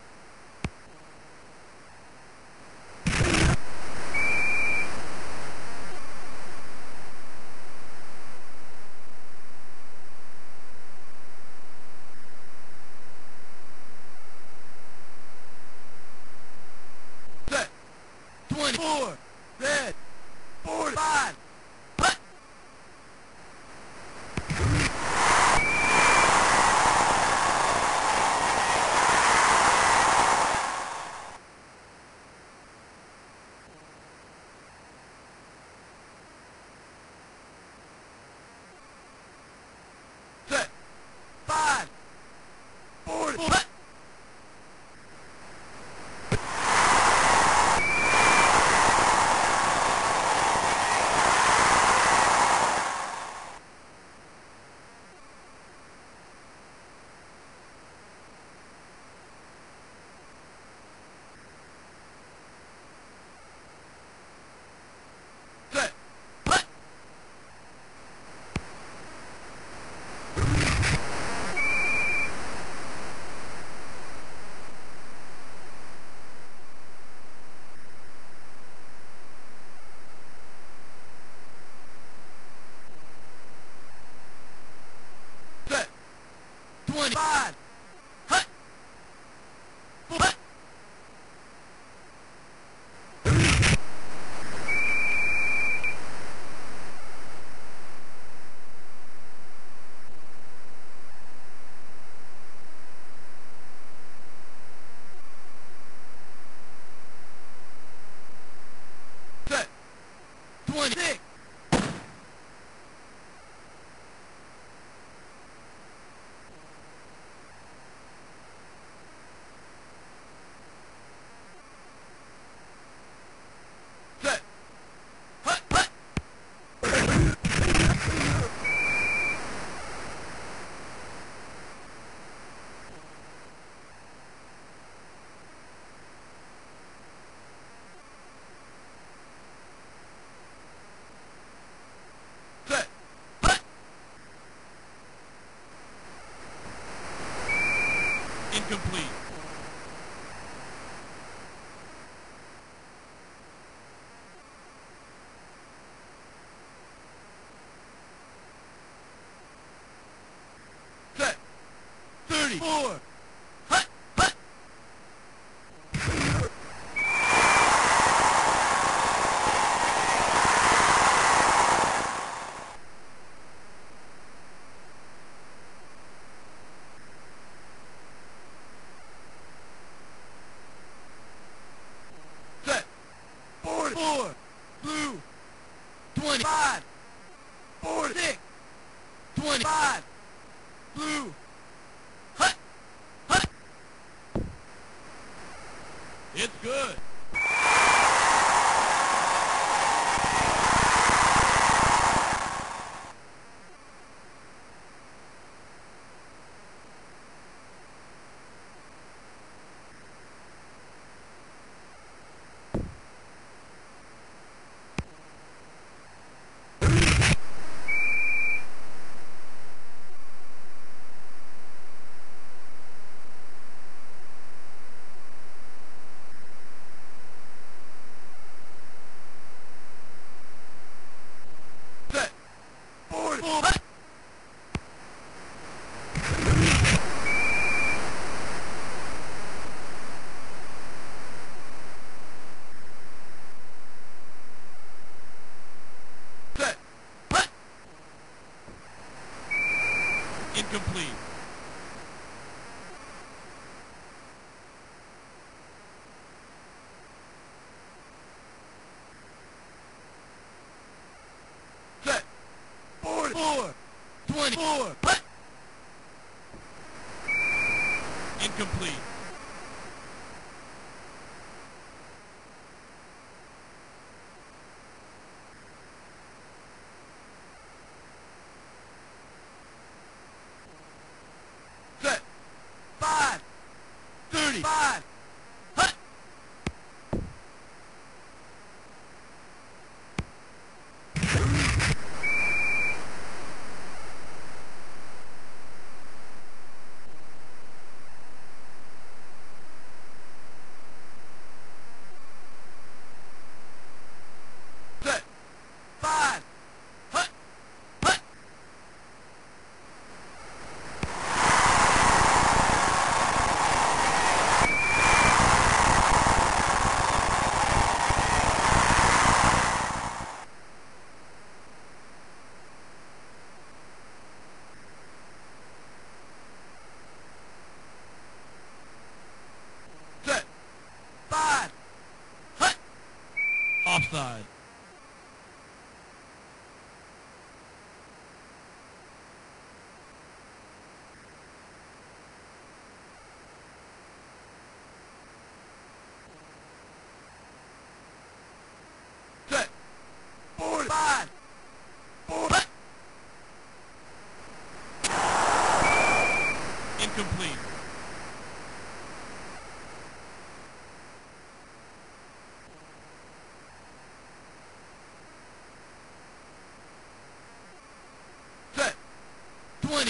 Set. twenty-four. Red. forty-five. Hut. forty, hut. twenty-five, hut, hut. Set, twenty-six. Incomplete. Set. thirty-four. Hut, hut. Set. forty-four. Blue. twenty-five. forty-six. twenty-five. Blue. Hut, hut. It's good. Set. forty-four. Hut. Set. Hut. Incomplete. Set. forty-four. twenty-four. Hut. Incomplete. Set. five. thirty-five. Hut. Set. five. Hut. Hut. Set. five. Hut. Offside.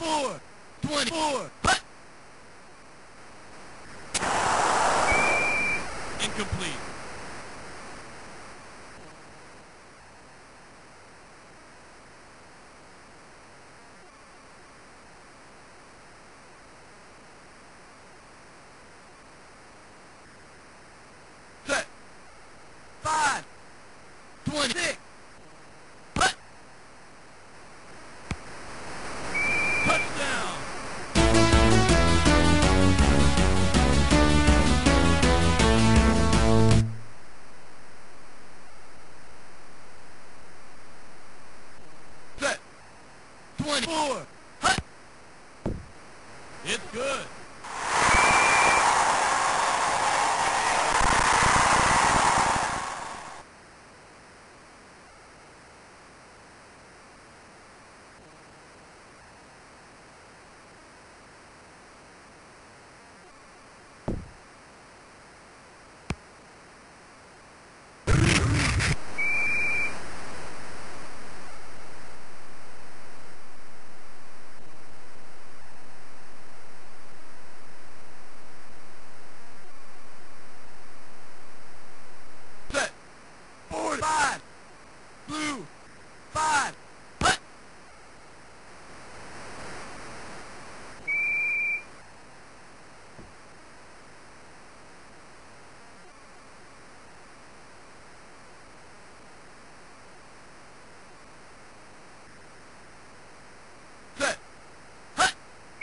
twenty-four, twenty-four, hut! Incomplete. Set. Five, twenty-six, hut! Touchdown! Set. twenty-four, hut! It's good. Set. Forward. Five. Blue. Five. Hut. Set. Hut.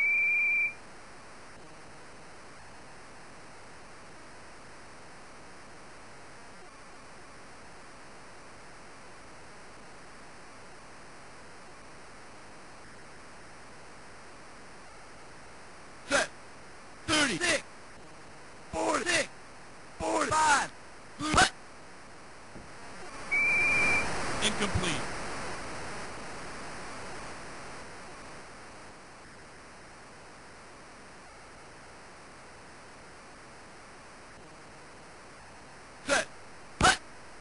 Set. thirty-six, forty-six, forty-five, blue, hut! Incomplete. Set. Hut!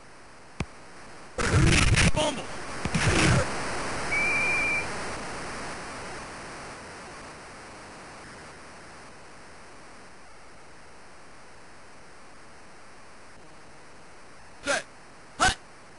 Fumble. Set. Hut!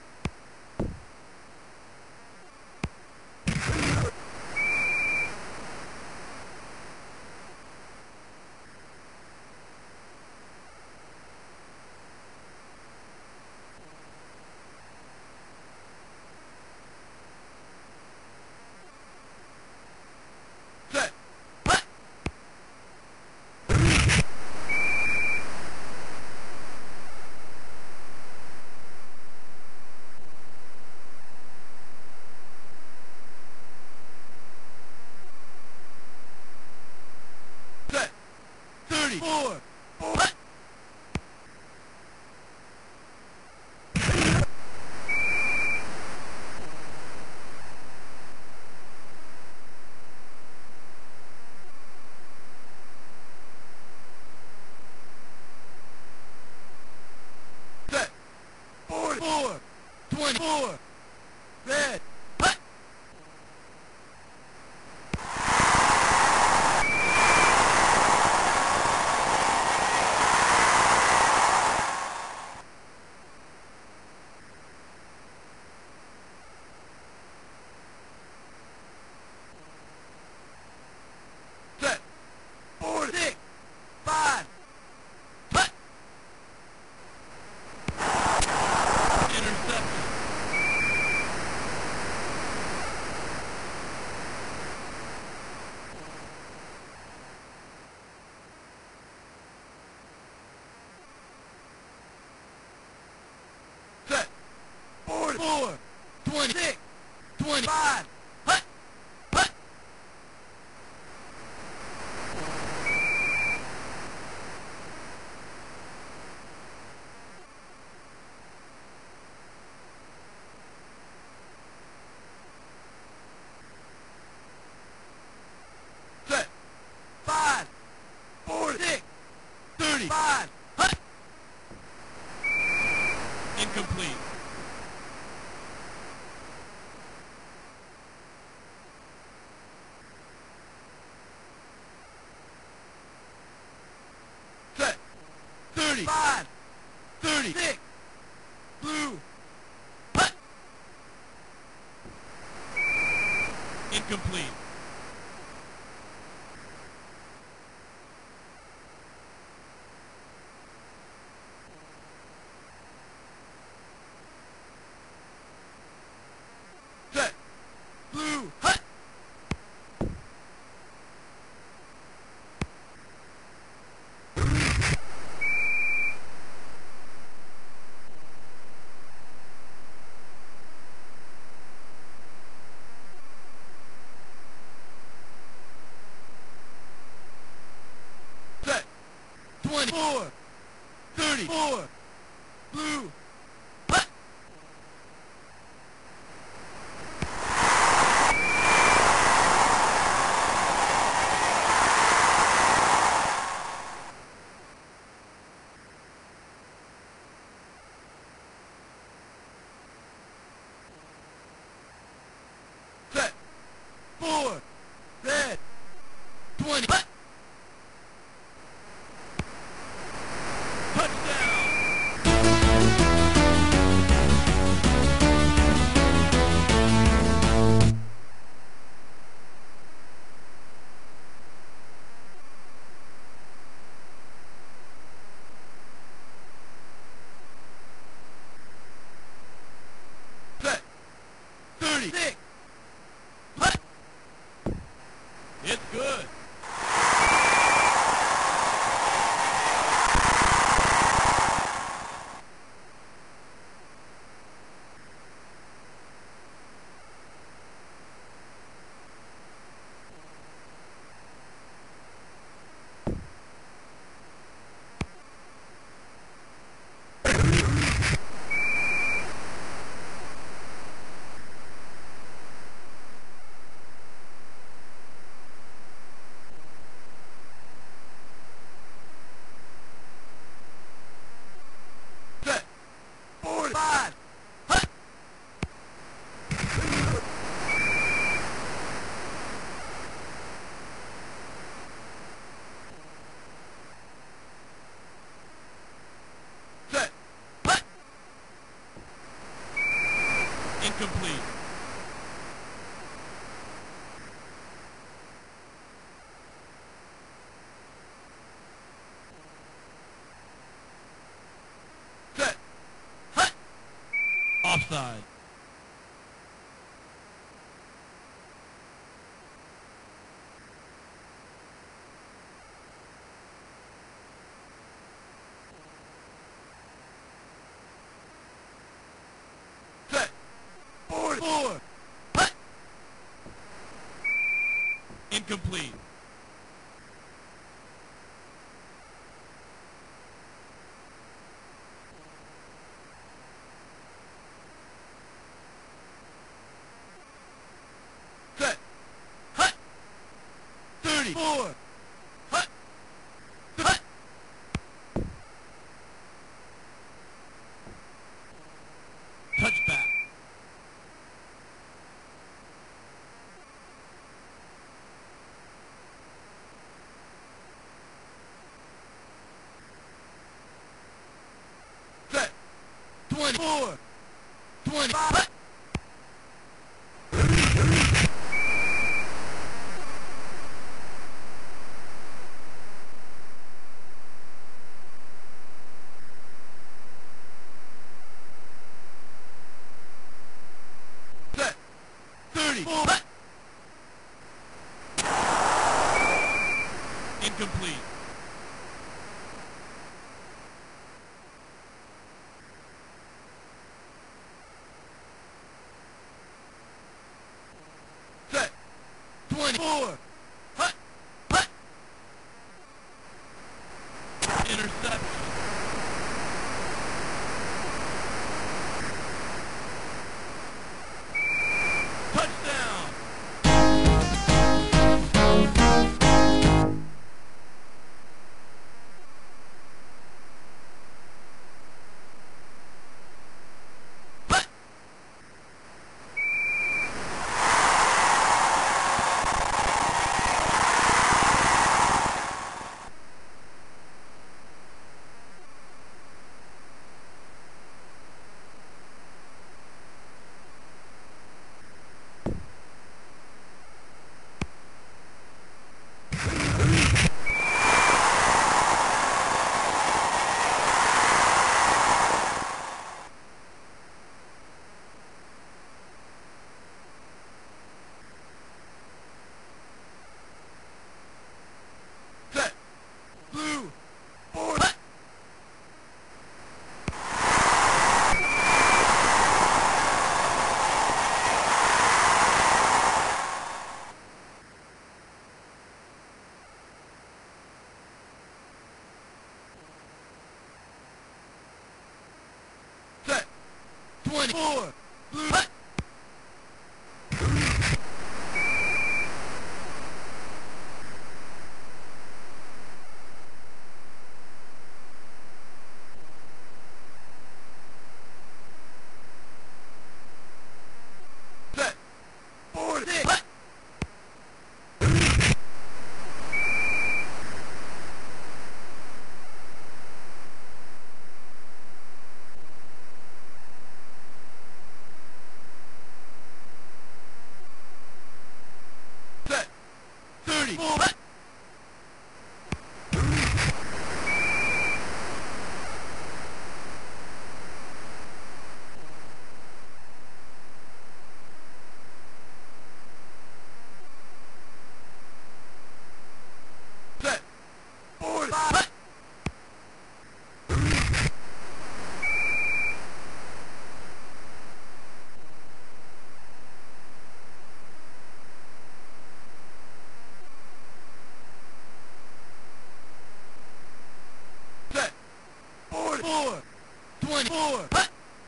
Set. Hut! Set. thirty-four, hut! Set. forty-four, twenty-four, red, hut! Set. forty-six, five, hut! Interception. Set. forty-four, twenty-six, twenty-five, hut! Hut! Set. Five, forty-six, thirty-five, hut! Incomplete. thirty-five, thirty-six, blue, hut. Incomplete. Set, blue, hut. Set, twenty-four, thirty-four, blue, hut. Set, four, red, twenty, hut. Touchdown! Set, thirty-six, hut. It's good. Set, forty-five, hut. Set, hut. Incomplete. Set, hut. Offside. Set, forty-four, hut. Incomplete. Set, hut. Thirty-four, hut. Hut. Touchback. Set, twenty-four, twenty-five, hut. Set, thirty-four, hut. Incomplete. Set, twenty-four, hut, hut. Interception. Touchdown. Hut. twenty-four. Blue. Hut. Set. forty. Hut. Set. thirty-four. Hut. Set. forty-five. Hut. Set. forty-four. twenty-four. Hut.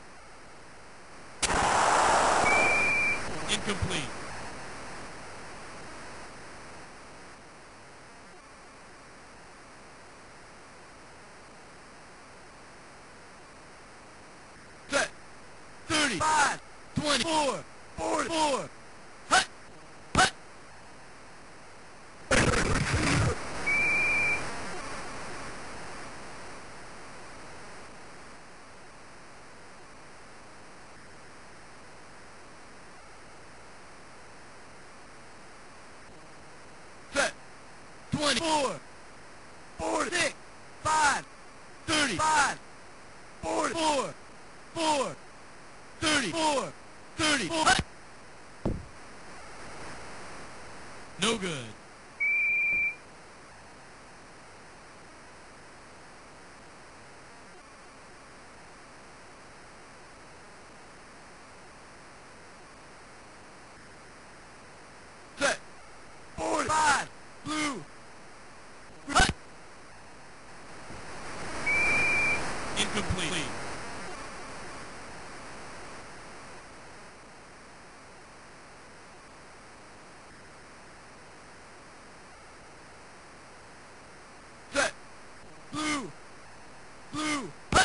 Incomplete. Set. thirty-five. twenty-four. forty-four. Hut. Hut. Set. twenty-four. forty-six. five. thirty-five. forty-four. four. thirty-four. thirty-four. Hut. No good. Set. forty-five. Blue. Hut. Incomplete. Set. Blue. Blue. Hut.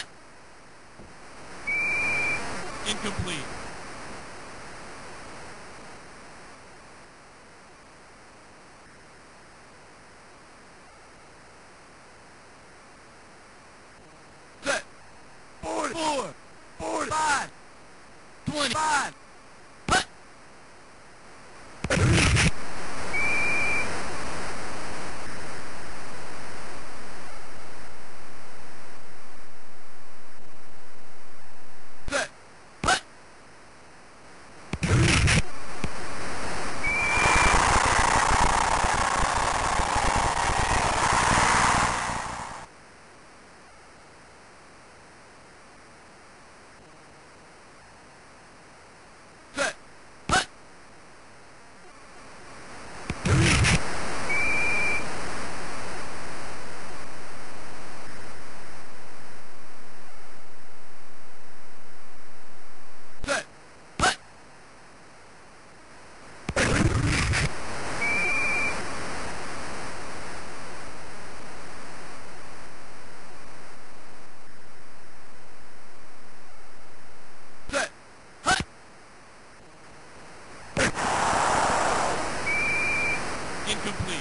Incomplete. Set. forty-four. forty-five. twenty-five. Hut. Set. Hut. Set. Hut. Set. Hut. Set. Hut. Incomplete.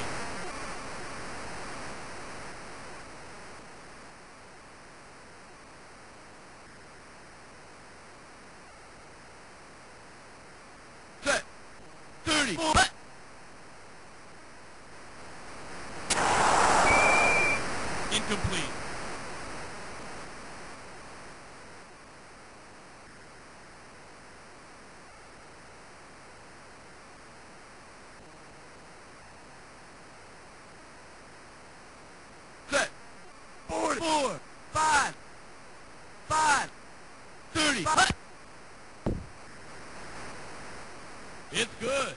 Set. thirty-four. Hut. Incomplete. Set. forty-four. five. five. thirty. Hut. It's good.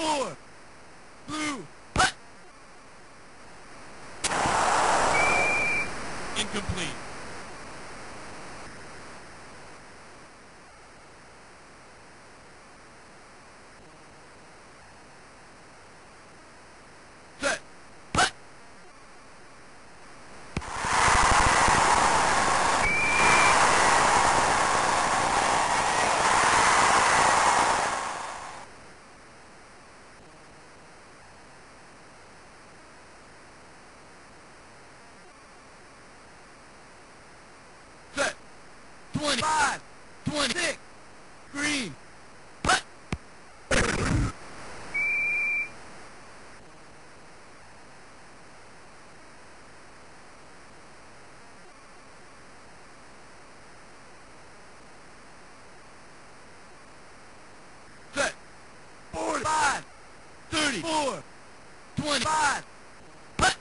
four. Blue. Hut. Incomplete. Set. Hut. Set. Twenty-five. Twenty-six. Green. Hut. Set. Forty-five. Thirty-four. Twenty-five. Hut.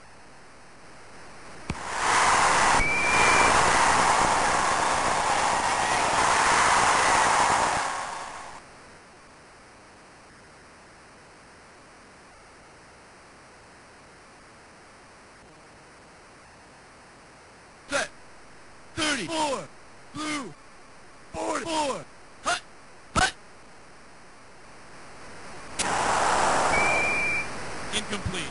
Set. Thirty-four. Blue. Forty-four. Hut. Hut. Incomplete.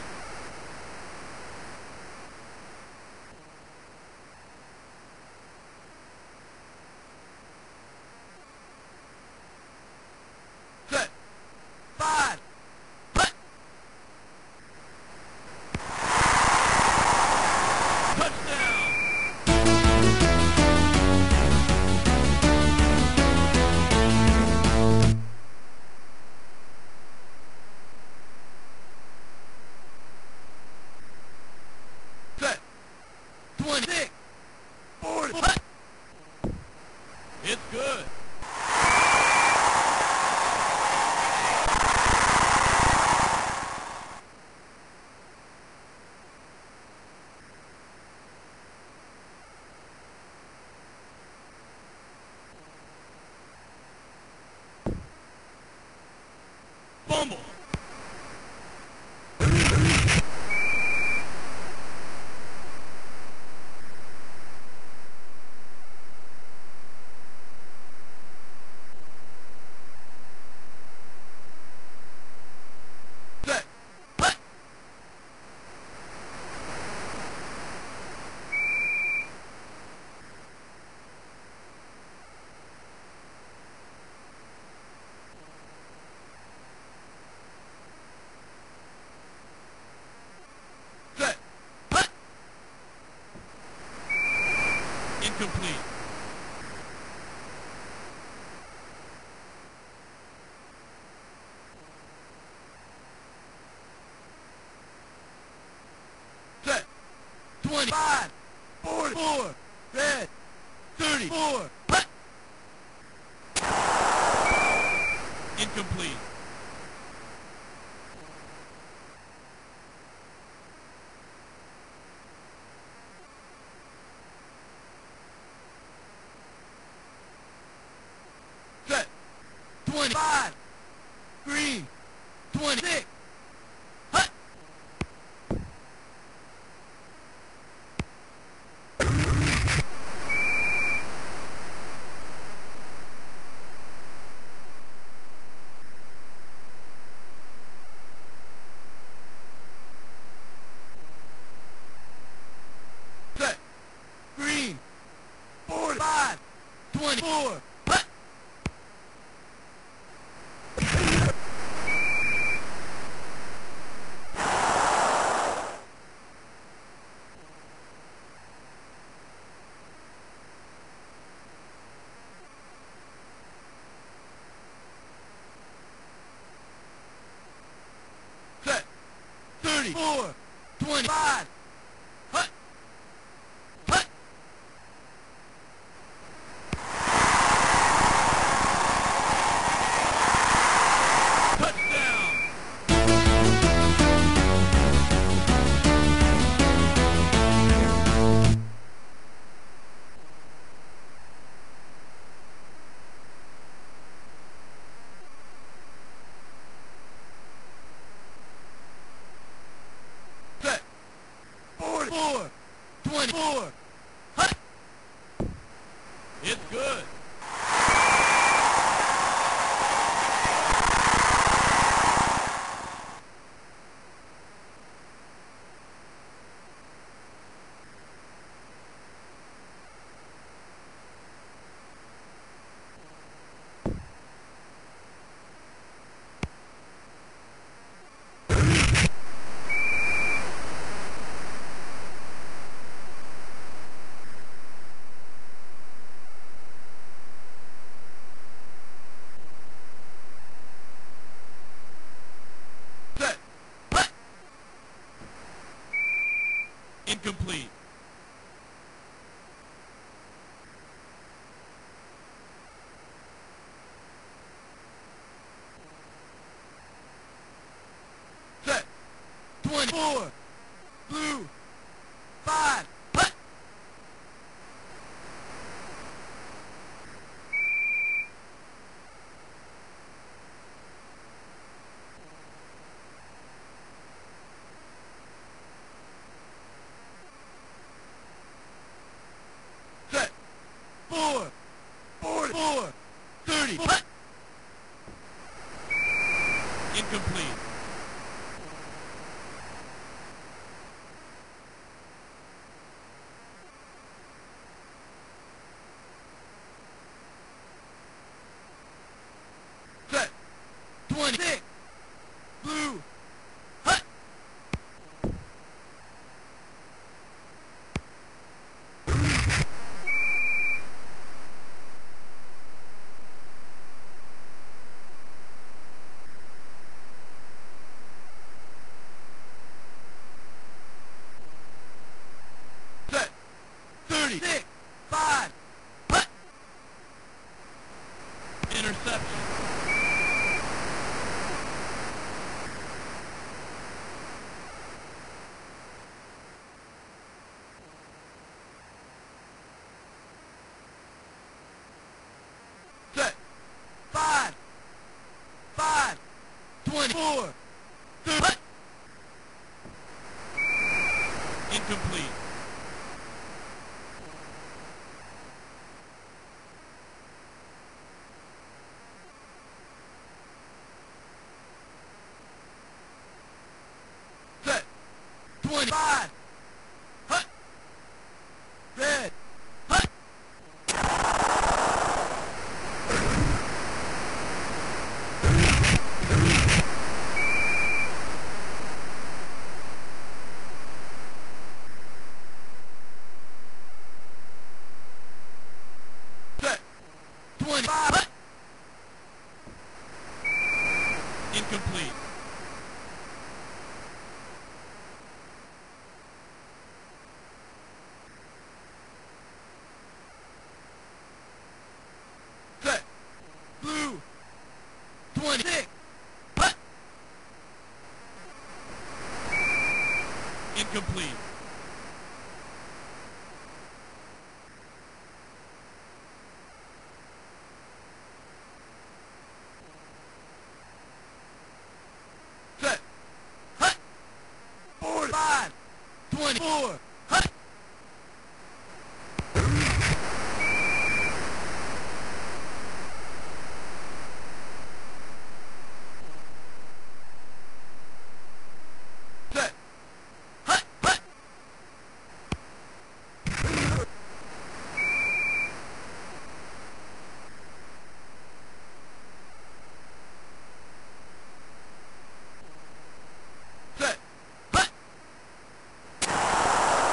Set. Five. Hut. Touchdown. Set. Twenty-six. Forty. Hut. It's good. Fumble. Set. Hut. Set. Hut. Incomplete. Set. Twenty-five. Forty-four. Red. Thirty-four. Hut. Incomplete. Set. Twenty-five. Green. Twenty-six. Hut. Set. Green. Forty-five. Twenty-four. Hut. Set. Thirty-four. Twenty-five. Hut. Hut. Touchdown. twenty-four. Hut. It's good. Set. Hut. Incomplete. Set. twenty-four. Blue. Five. Hut. Set. Four. Forty-four. Thirty. Hut. Incomplete. Set. Twenty-six. Blue. Hut. Set. Thirty-six. Five. Hut. Interception. Set. Five. Five. Twenty-four. Thirty. Hut. Incomplete. Set. Twenty-five. Hut. Red. Hut. Set. Twenty-five. Hut. Incomplete. Set. Blue. Twenty-six. Hut. Incomplete. Set. Hut. Forty-five. Twenty-four. Hut. Set. Hut. Hut. Set. Hut.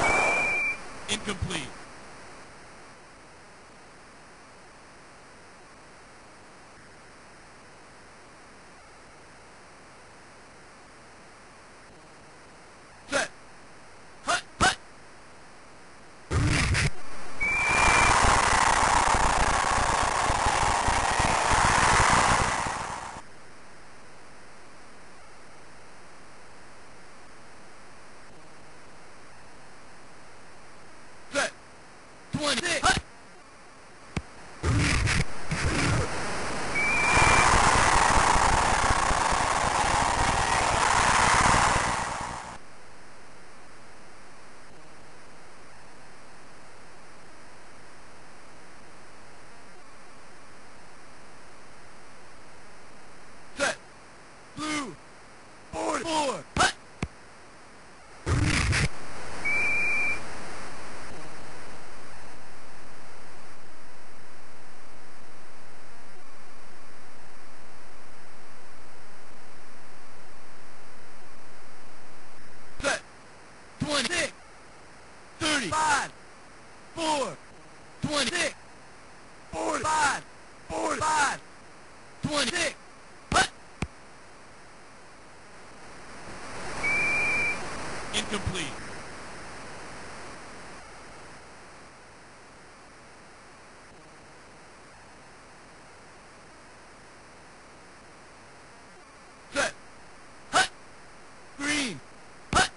four, twenty-six, forty-five, forty-five, twenty-six, hut! Incomplete. Set. Hut! Green. Hut!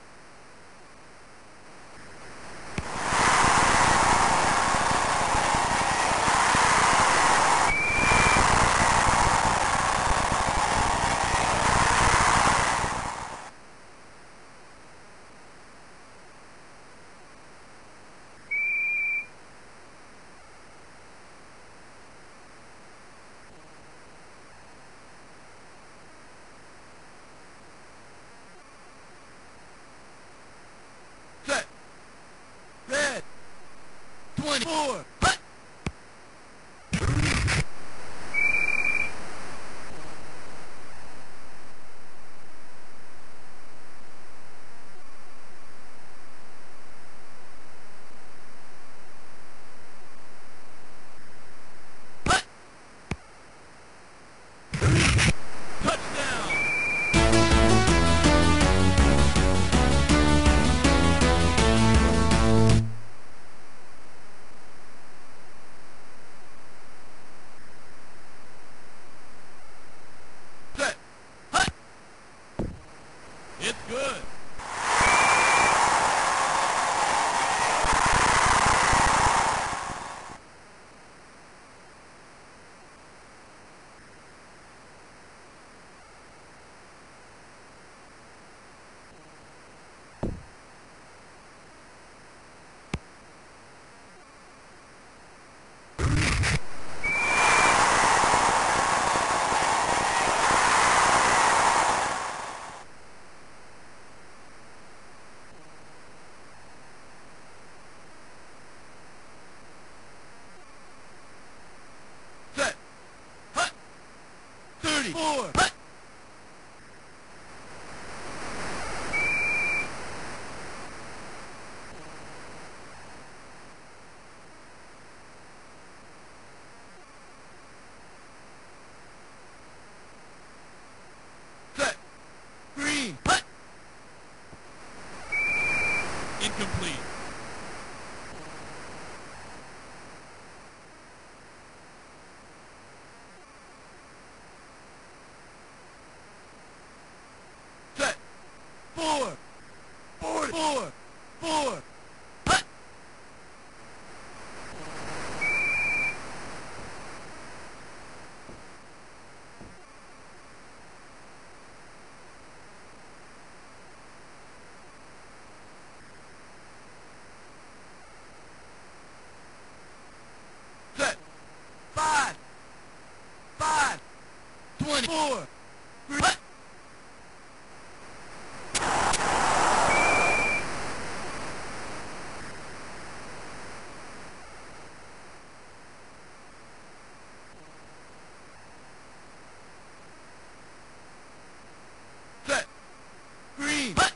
Set. Red. Twenty-four. Hut! Hut! Touchdown! Set. Hut! It's good. Set. Hut! Thirty-four. Hut! Set. Green. Hut! Incomplete. Set. Four. Four. Four. Four. Hut! Set. Five. Five. Twenty-four. Green. Hut! Set. Green. Hut!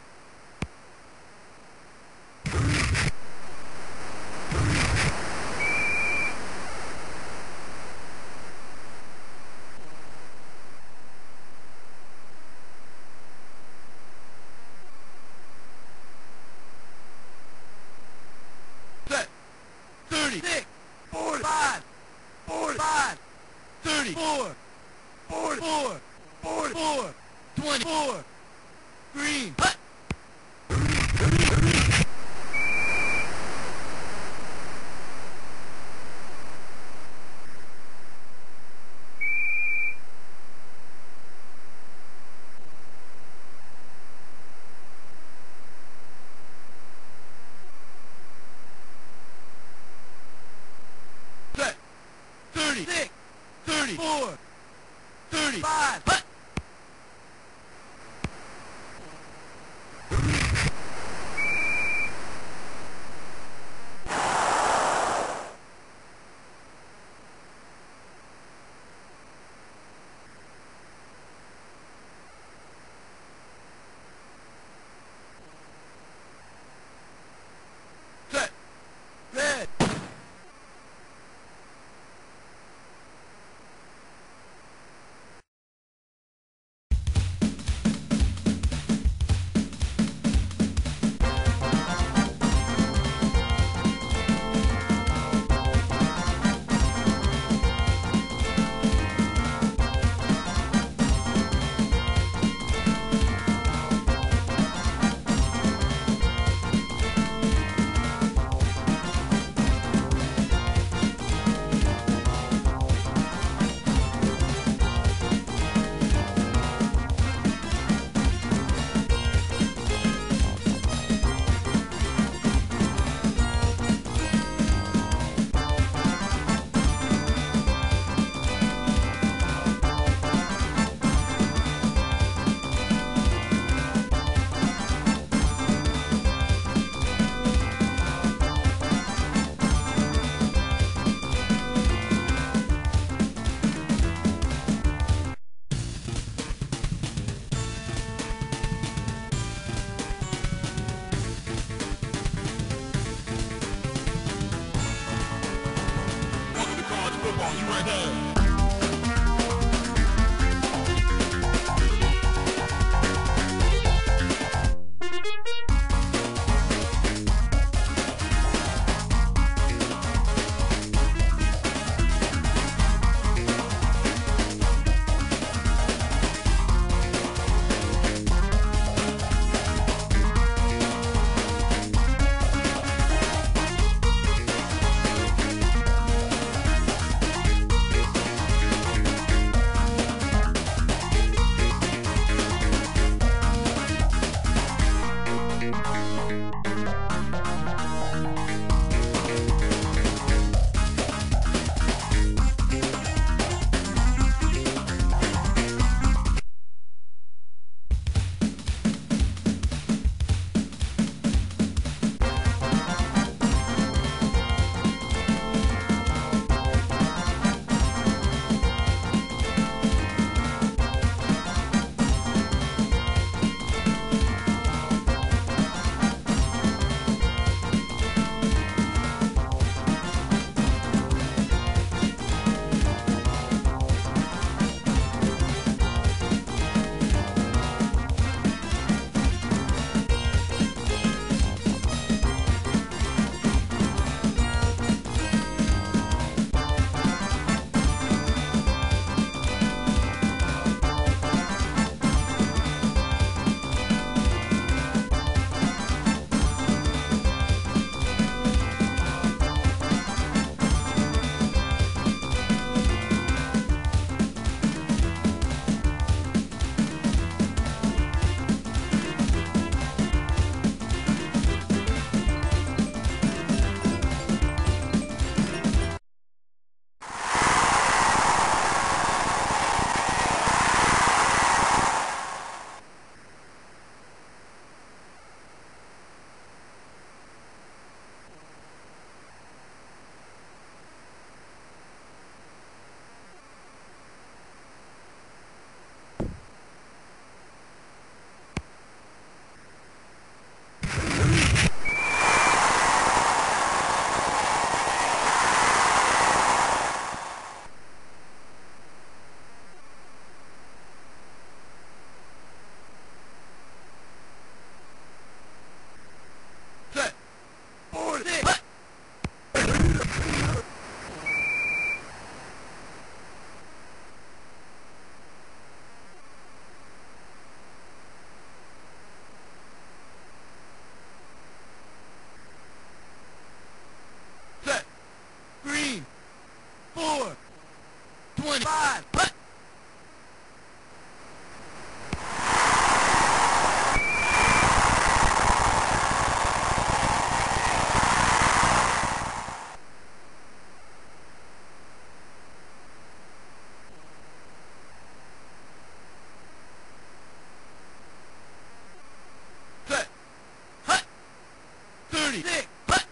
Set. Thirty-six. Forty-five. Forty-five. Thirty-four. Forty-four. Forty-four. Twenty-four. Green. Hut! Set. Thirty-six. Thirty-four. Thirty-five. Hut! Set. Red. You right there. twenty-five. Hut. Set. Hut. thirty-six. Hut.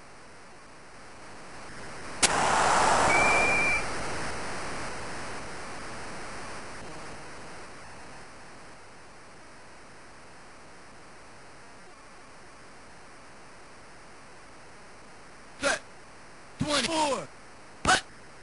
Set. twenty-four. Hut.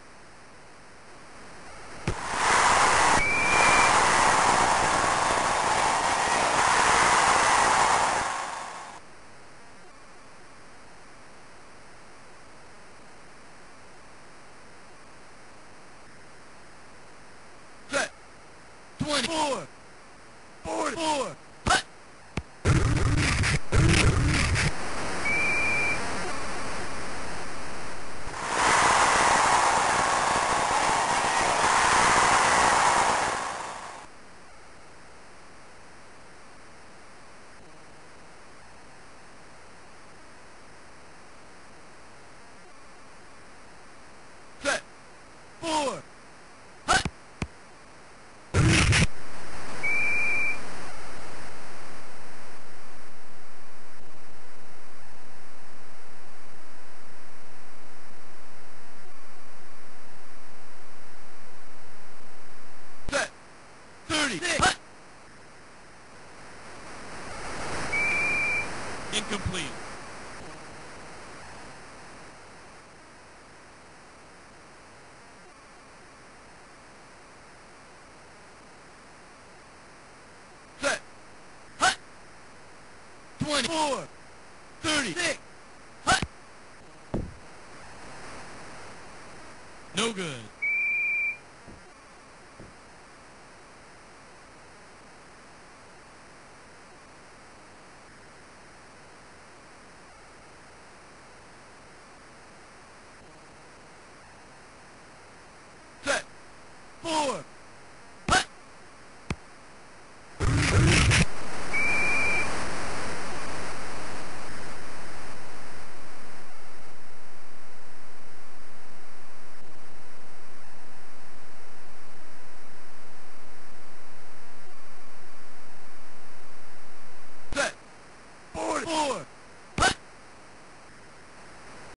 Set. twenty-four. forty-four. Hut. Set. Four. Hut. Set. thirty-six. Hut. Incomplete. twenty-four, thirty-six, hut. No good. Set. Four. Hut.